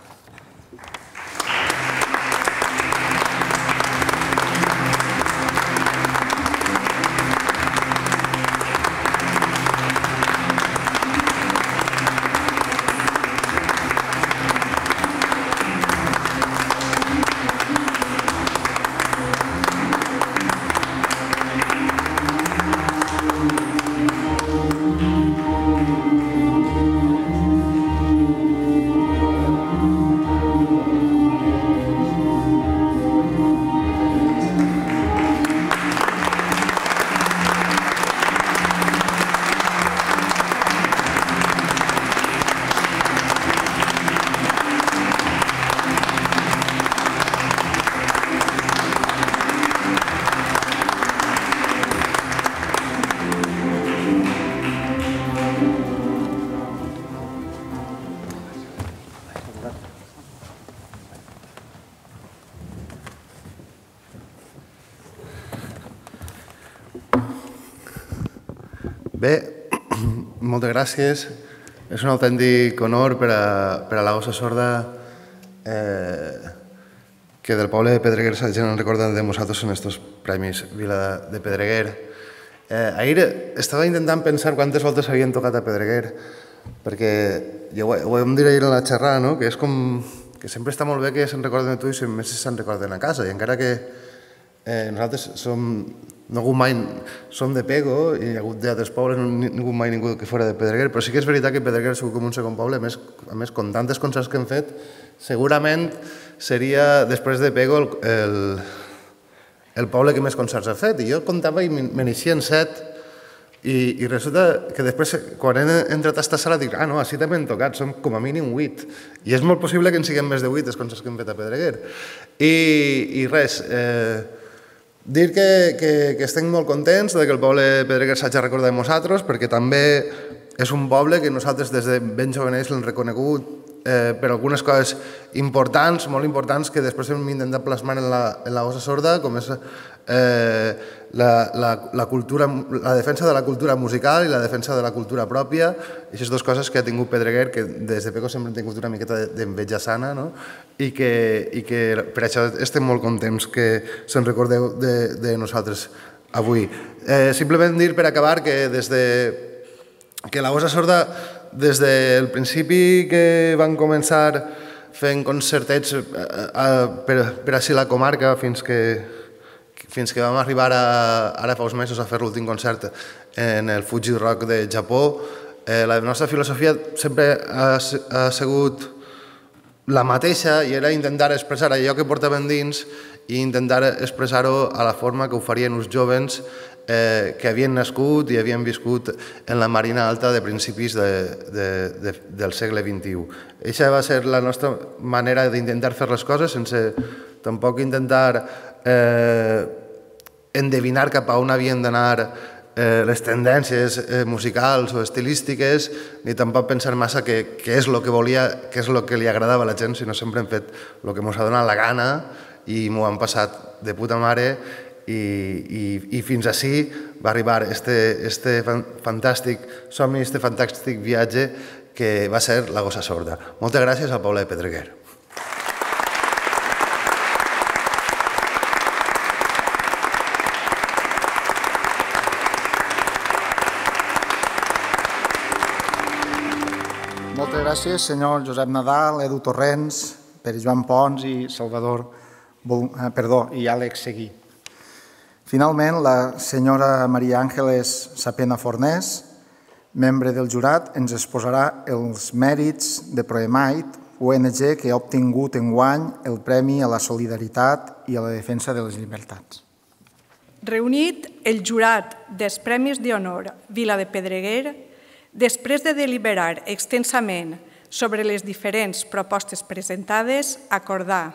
Bé, moltes gràcies. És un autèntic honor per a, per a la Gossa Sorda eh, que del poble de Pedreguer s'hagin recordat de nosaltres en estos premis Vila de Pedreguer. Eh, ahir estava intentant pensar quantes voltes havien tocat a Pedreguer, perquè ja ho, ho vam dir ahir a la xerrada, no? Que és com que sempre està molt bé que se'n recorden de tu i sempre se'n recorden a casa, i encara que eh, nosaltres som, no hagut mai, som de Pego i hi ha hagut d'altres pobles, no hi ha hagut mai ningú que fora de Pedreguer, però sí que és veritat que Pedreguer és com un segon poble, a més, a més com tantes concerts que hem fet, segurament seria, després de Pego, el, el, el poble que més concerts ha fet. I jo comptava i me n'eixien set, i, i resulta que després, quan he entrat a esta sala, dic, ah, no, així també hem tocat, som com a mínim vuit. I és molt possible que en siguem més de vuit els concerts que hem fet a Pedreguer. I, i res, eh, dir que, que, que estem molt contents de que el poble de Pedreguer s'hagi recordat de nosaltres, perquè també és un poble que nosaltres des de ben jovenets l'hem reconegut eh, per algunes coses importants, molt importants, que després hem intentat plasmar en la, en la Gossa Sorda, com és eh, la, la, la, cultura, la defensa de la cultura musical i la defensa de la cultura pròpia. I aquestes dues coses que ha tingut Pedreguer, que des de Pego sempre hem tingut una miqueta d'enveja sana, no? I, que, i que per això estem molt contents que se'n recordeu de, de nosaltres avui. Eh, simplement dir per acabar que des de que la Gossa Sorda, des del principi que van començar fent concertets per, per així la comarca fins que, fins que vam arribar a, ara fa uns mesos a fer l'últim concert en el Fuji Rock de Japó, eh, la nostra filosofia sempre ha, ha sigut la mateixa i era intentar expressar allò que portàvem dins i intentar expressar-ho a la forma que ho farien els jovens Eh, que havien nascut i havien viscut en la Marina Alta de principis de, de, de, del segle vint-i-u. Eixa va ser la nostra manera d'intentar fer les coses, sense tampoc intentar eh, endevinar cap a on havien d'anar eh, les tendències eh, musicals o estilístiques, ni tampoc pensar massa què és el que volia, què és el que li agradava a la gent, sinó sempre hem fet el que ens ha donat la gana i m'ho han passat de puta mare. I, i, i fins així va arribar este, este fantàstic somni, este fantàstic viatge que va ser la Gossa Sorda. Moltes gràcies al poble de Pedreguer. Moltes gràcies, senyor Josep Nadal, Edu Torrents, Pere Joan Pons i Salvador, perdó, i Àlex Seguí. Finalment, la senyora Maria Àngeles Sapena Fornés, membre del jurat, ens exposarà els mèrits de Proemait, O N G que ha obtingut enguany el Premi a la Solidaritat i a la Defensa de les Llibertats. Reunit el jurat dels Premis d'Honor Vila de Pedreguer, després de deliberar extensament sobre les diferents propostes presentades, acordar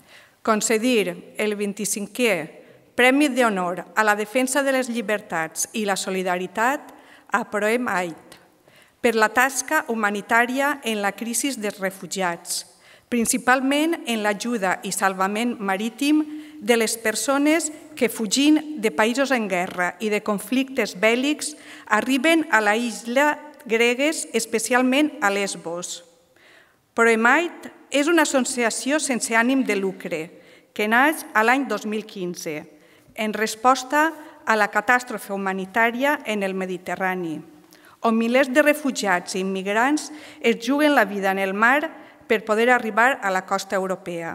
concedir el vint-i-cinquè Premi d'Honor a la Defensa de les Llibertats i la Solidaritat a Proemait per la tasca humanitària en la crisi dels refugiats, principalment en l'ajuda i salvament marítim de les persones que, fugint de països en guerra i de conflictes bèl·lics, arriben a la isla gregues, especialment a Lesbos. Proemait és una associació sense ànim de lucre que naix a l'any dos mil quinze, en resposta a la catàstrofe humanitària en el Mediterrani, on milers de refugiats i immigrants es juguen la vida en el mar per poder arribar a la costa europea.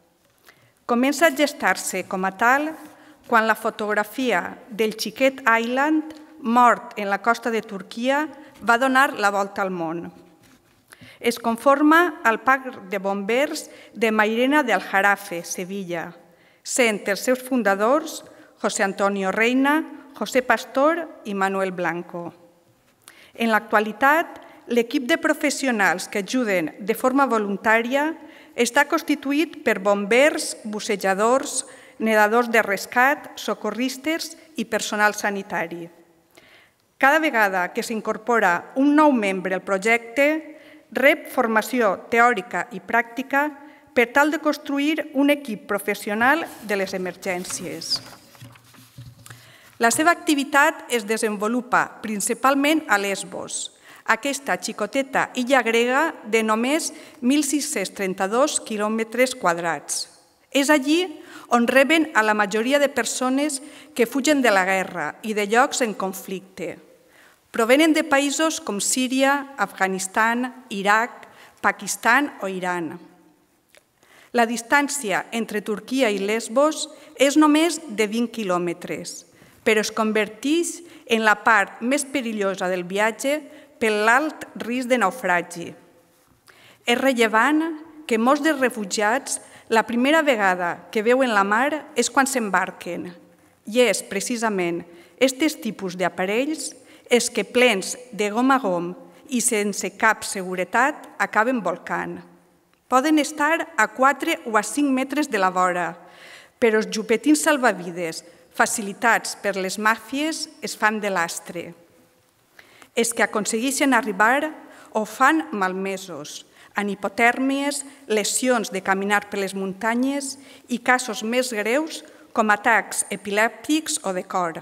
Comença a gestar-se com a tal quan la fotografia del xiquet Island, mort en la costa de Turquia, va donar la volta al món. Es conforma al Parc de Bombers de Mairena de Aljarafe, Sevilla, sent els seus fundadors José Antonio Reina, José Pastor i Manuel Blanco. En l'actualitat, l'equip de professionals que ajuden de forma voluntària està constituït per bombers, bussejadors, nedadors de rescat, socorristes i personal sanitari. Cada vegada que s'incorpora un nou membre al projecte, rep formació teòrica i pràctica per tal de construir un equip professional de les emergències. La seva activitat es desenvolupa principalment a Lesbos, aquesta xicoteta illa grega de només mil sis-cents trenta-dos quilòmetres quadrats, És allí on reben a la majoria de persones que fugen de la guerra i de llocs en conflicte. Provenen de països com Síria, Afganistan, Iraq, Pakistan o Iran. La distància entre Turquia i Lesbos és només de vint quilòmetres, però es converteix en la part més perillosa del viatge per l'alt risc de naufragi. És rellevant que molts dels refugiats la primera vegada que veuen la mar és quan s'embarquen i és precisament aquests tipus d'aparells els que plens de gom a gom i sense cap seguretat acaben volcant. Poden estar a quatre o a cinc metres de la vora, però els jupetins salvavides, facilitats per les màfies, es fan de lastre. Els que aconsegueixen arribar ho fan malmesos, amb hipotèrmies, lesions de caminar per les muntanyes i casos més greus com atacs epilèptics o de cor.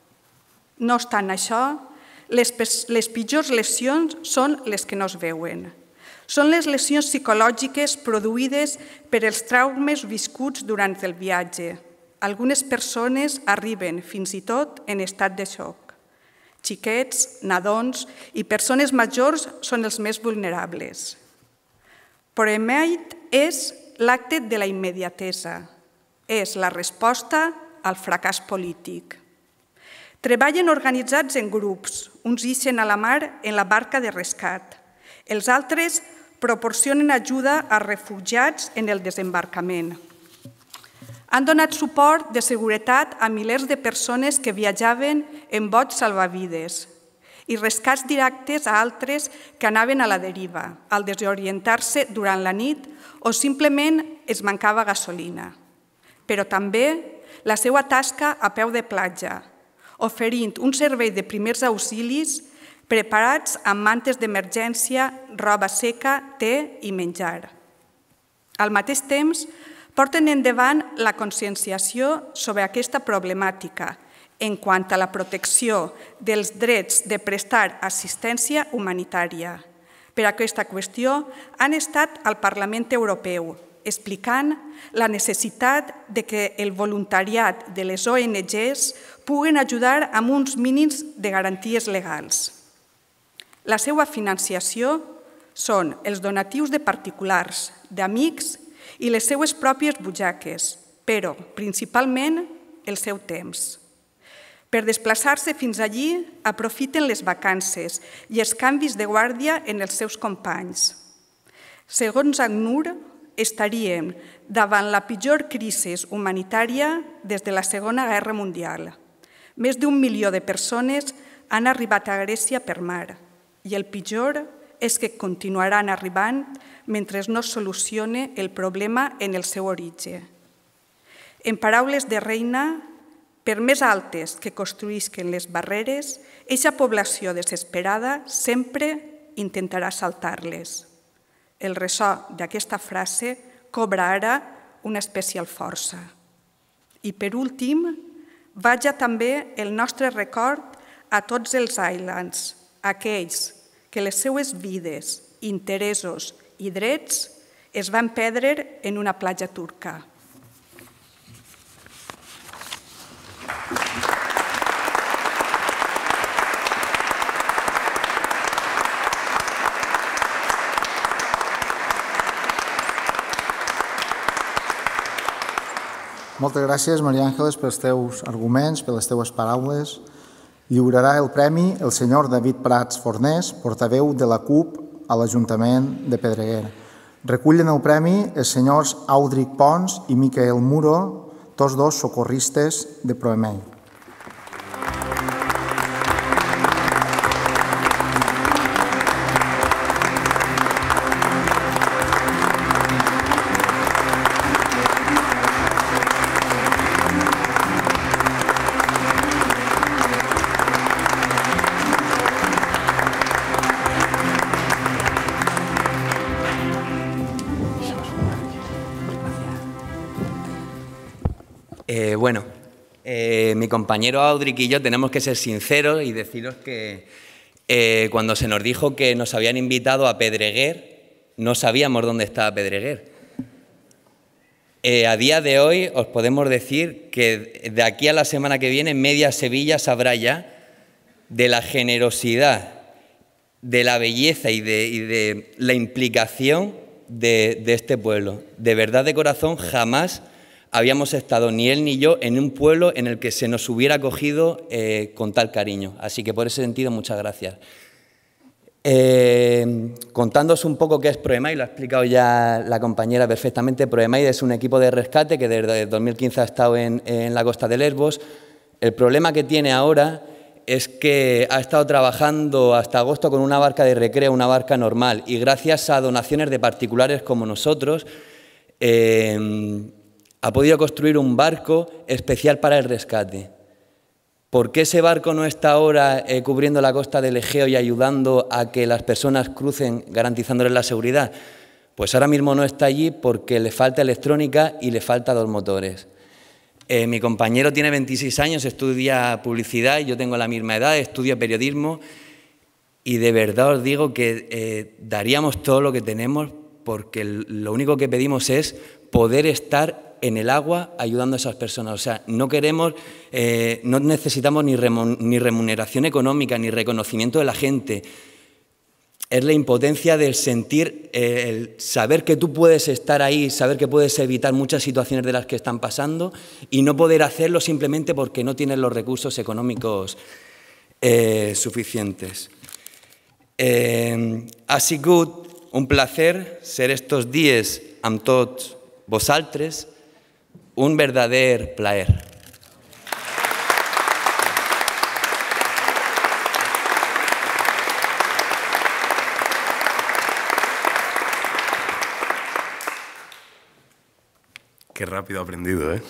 No obstant això, les, les pitjors lesions són les que no es veuen. Són les lesions psicològiques produïdes per els traumes viscuts durant el viatge. Algunes persones arriben fins i tot en estat de xoc. Xiquets, nadons i persones majors són els més vulnerables. Proemeit és l'acte de la immediatesa. És la resposta al fracàs polític. Treballen organitzats en grups. Uns ixen a la mar en la barca de rescat. Els altres proporcionen ajuda a refugiats en el desembarcament. Han donat suport de seguretat a milers de persones que viatjaven en bots salvavides i rescats directes a altres que anaven a la deriva, al desorientar-se durant la nit o simplement es mancava gasolina. Però també la seva tasca a peu de platja, oferint un servei de primers auxilis preparats amb mantes d'emergència, roba seca, te i menjar. Al mateix temps, porten endavant la conscienciació sobre aquesta problemàtica en quant a la protecció dels drets de prestar assistència humanitària. Per aquesta qüestió han estat al Parlament Europeu, explicant la necessitat de que el voluntariat de les O N Ges puguen ajudar amb uns mínims de garanties legals. La seva financiació són els donatius de particulars, d'amics i les seues pròpies butxaques, però principalment el seu temps. Per desplaçar-se fins allí, aprofiten les vacances i els canvis de guàrdia en els seus companys. Segons ACNUR, estaríem davant la pitjor crisi humanitària des de la Segona Guerra Mundial. Més d'un milió de persones han arribat a Grècia per mar i el pitjor és que continuaran arribant mentre no es solucione el problema en el seu origen. En paraules de Reina, per més altes que construïsquen les barreres, eixa població desesperada sempre intentarà saltar-les. El ressò d'aquesta frase cobra ara una especial força. I per últim, vaja també el nostre record a tots els islands, aquells que les seues vides, interessos i drets es van perdre en una platja turca. Moltes gràcies, Maria Àngeles, pels teus arguments, per les teues paraules. Lliurarà el premi el senyor David Prats Fornés, portaveu de la C U P a l'Ajuntament de Pedreguer. Recullen el premi els senyors Audric Pons i Miquel Muro, tots dos socorristes de Proemei. Eh, bueno, eh, mi compañero Audric y yo tenemos que ser sinceros y deciros que eh, cuando se nos dijo que nos habían invitado a Pedreguer, no sabíamos dónde estaba Pedreguer. eh, a día de hoy os podemos decir que de aquí a la semana que viene media Sevilla sabrá ya de la generosidad, de la belleza y de, y de la implicación de, de este pueblo. De verdad, de corazón, jamás habíamos estado, ni él ni yo, en un pueblo en el que se nos hubiera acogido eh, con tal cariño. Así que por ese sentido, muchas gracias. Eh, contándoos un poco qué es ProEmaid, lo ha explicado ya la compañera perfectamente. ProEmaid es un equipo de rescate que desde dos mil quince ha estado en, en la costa de Lesbos. El problema que tiene ahora es que ha estado trabajando hasta agosto con una barca de recreo, una barca normal, y gracias a donaciones de particulares como nosotros, eh, ha podido construir un barco especial para el rescate. ¿Por qué ese barco no está ahora eh, cubriendo la costa del Egeo y ayudando a que las personas crucen, garantizándoles la seguridad? Pues ahora mismo no está allí porque le falta electrónica y le falta dos motores. Eh, mi compañero tiene veintiséis años, estudia publicidad y yo tengo la misma edad, estudio periodismo y de verdad os digo que eh, daríamos todo lo que tenemos porque lo único que pedimos es poder estar en el agua ayudando a esas personas. O sea, no queremos, eh, no necesitamos ni, ni remuneración económica ni reconocimiento de la gente. Es la impotencia del sentir, eh, el saber que tú puedes estar ahí, saber que puedes evitar muchas situaciones de las que están pasando y no poder hacerlo simplemente porque no tienes los recursos económicos eh, suficientes. Eh, ha sigut un placer ser estos días amb tots vosaltres, un verdader plaer. Qué rápido ha aprendido, ¿eh?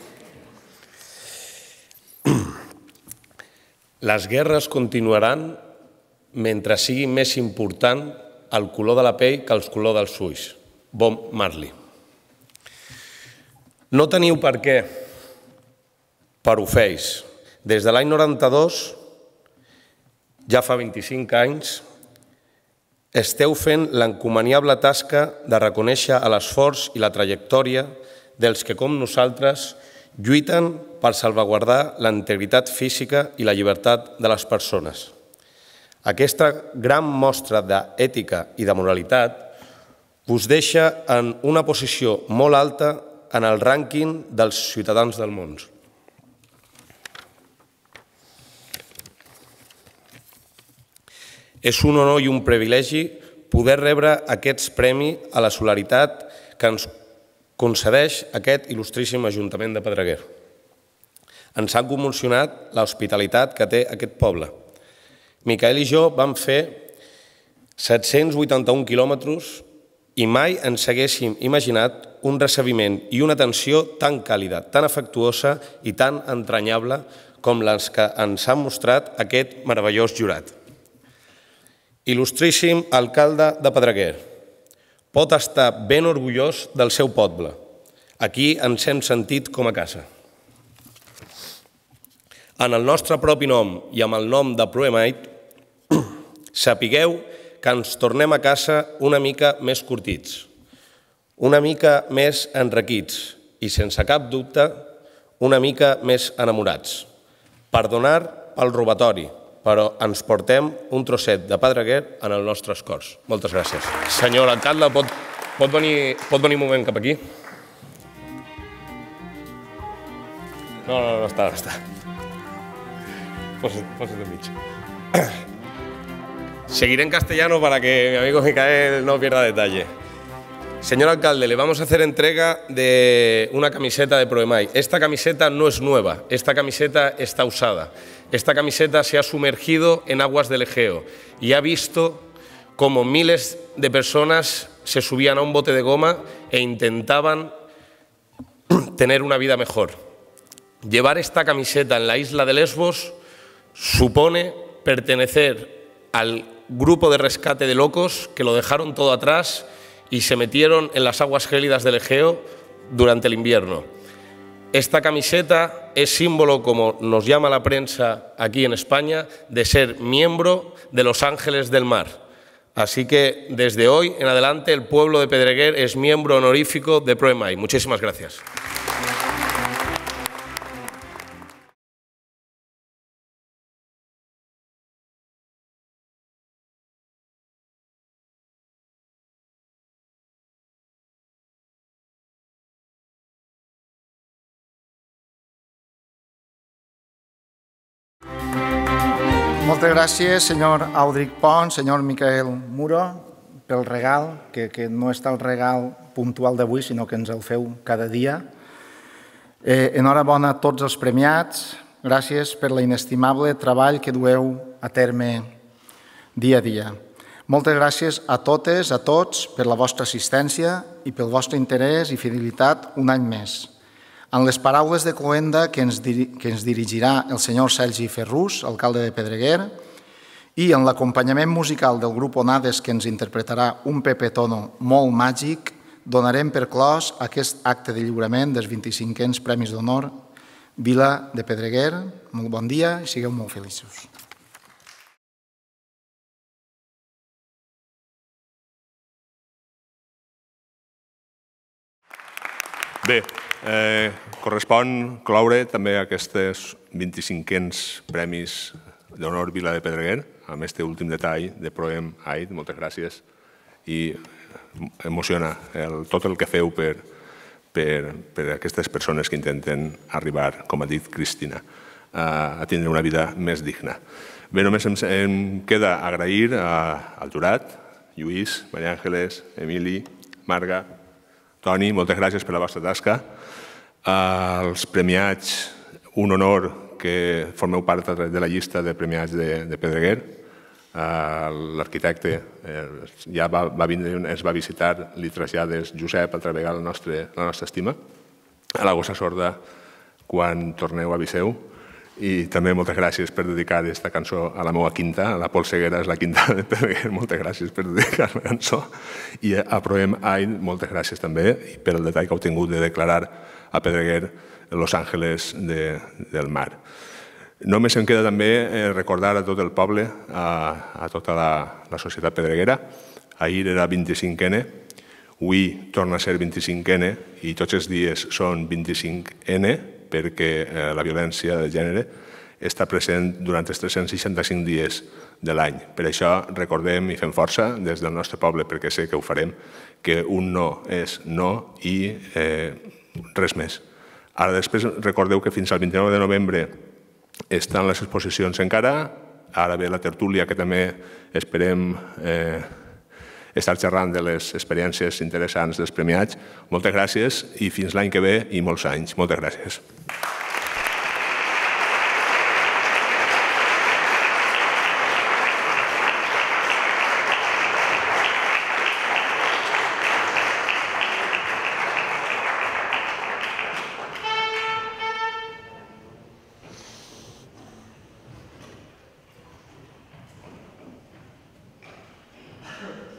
Les guerres continuaran mentre sigui més important el color de la pell que el color dels ulls. Bob Marley. No teniu per què, per ofeis. Des de l'any noranta-dos, ja fa vint-i-cinc anys, esteu fent l'encomaniable tasca de reconèixer l'esforç i la trajectòria dels que, com nosaltres, lluiten per salvaguardar la integritat física i la llibertat de les persones. Aquesta gran mostra d'ètica i de moralitat us deixa en una posició molt alta en el rànquing dels ciutadans del món. És un honor i un privilegi poder rebre aquests premis a la solidaritat que ens concedeix aquest il·lustríssim Ajuntament de Pedreguer. Ens ha commocionat l'hospitalitat que té aquest poble. Miquel i jo vam fer set-cents vuitanta-un quilòmetres i mai ens haguéssim imaginat un recebiment i una atenció tan càlida, tan afectuosa i tan entranyable com les que ens ha mostrat aquest meravellós jurat. Il·lustríssim alcalde de Pedreguer, pot estar ben orgullós del seu poble. Aquí ens hem sentit com a casa. En el nostre propi nom i amb el nom de ProEmaid, sapigueu que ens tornem a casa una mica més curtits, una mica més enriquits i, sense cap dubte, una mica més enamorats. Perdonar pel robatori, però ens portem un trosset de Pedreguer en els nostres cors. Moltes gràcies. Senyor alcalde, pot, pot, venir, pot venir un moment cap aquí? No, no, no està, no està. Posa't, posa't enmig. Seguiré en castellano para que mi amigo Micael no pierda detalle. Señor alcalde, le vamos a hacer entrega de una camiseta de ProEmaid. Esta camiseta no es nueva, esta camiseta está usada. Esta camiseta se ha sumergido en aguas del Egeo y ha visto cómo miles de personas se subían a un bote de goma e intentaban tener una vida mejor. Llevar esta camiseta en la isla de Lesbos supone pertenecer al grupo de rescate de locos que lo dejaron todo atrás y se metieron en las aguas gélidas del Egeo durante el invierno. Esta camiseta es símbolo, como nos llama la prensa aquí en España, de ser miembro de los Ángeles del Mar. Así que desde hoy en adelante el pueblo de Pedreguer es miembro honorífico de ProEMAI. Muchísimas gracias. Moltes gràcies, senyor Audric Pons, senyor Miquel Muro, pel regal, que, que no està el regal puntual d'avui, sinó que ens el feu cada dia. Eh, enhorabona a tots els premiats. Gràcies per l'inestimable treball que dueu a terme dia a dia. Moltes gràcies a totes, a tots, per la vostra assistència i pel vostre interès i fidelitat un any més. En les paraules de cloenda que ens, que ens dirigirà el senyor Sergi Ferrús, alcalde de Pedreguer, i en l'acompanyament musical del grup Onades que ens interpretarà un Pepe Tono molt màgic, donarem per clos aquest acte de lliurament dels vint-i-cinquens Premis d'Honor Vila de Pedreguer. Molt bon dia i sigueu molt feliços. Bé, eh, correspon cloure també aquests vint-i-cinquens Premis d'Honor Vila de Pedreguer, amb aquest últim detall de ProEMAI. Moltes gràcies i emociona el, tot el que feu per, per, per aquestes persones que intenten arribar, com ha dit Cristina, a, a tindre una vida més digna. Bé, només em, em queda agrair a, al jurat, Lluís, Maria Àngeles, Emili, Marga, Toni, moltes gràcies per la vostra tasca. Als premiats, un honor que formeu part de la llista de premiats de, de Pedreguer. L'arquitecte ja va, va vindre, ens va visitar, li trasllades, Josep, altra vegada la nostra, la nostra estima. A la Gossa Sorda, quan torneu, aviseu. I també moltes gràcies per dedicar aquesta cançó a la meva quinta, a la Polseguera, és la quinta de Pedreguer. Moltes gràcies per dedicar la cançó. I a ProEMAI, moltes gràcies també per el detall que heu tingut de declarar a Pedreguer Los Ángeles de, del mar. Només em queda també recordar a tot el poble, a, a tota la, la societat pedreguera. Ahir era vint-i-cinc ene, avui torna a ser vint-i-cinc ene i tots els dies són vint-i-cinc ene, perquè la violència de gènere està present durant els tres-cents seixanta-cinc dies de l'any. Per això recordem i fem força des del nostre poble, perquè sé que ho farem, que un no és no i eh, res més. Ara després recordeu que fins al vint-i-nou de novembre estan les exposicions encara, ara ve la tertúlia que també esperem eh, estar xerrant de les experiències interessants dels premiats. Moltes gràcies i fins l'any que ve i molts anys. Moltes gràcies. Sure.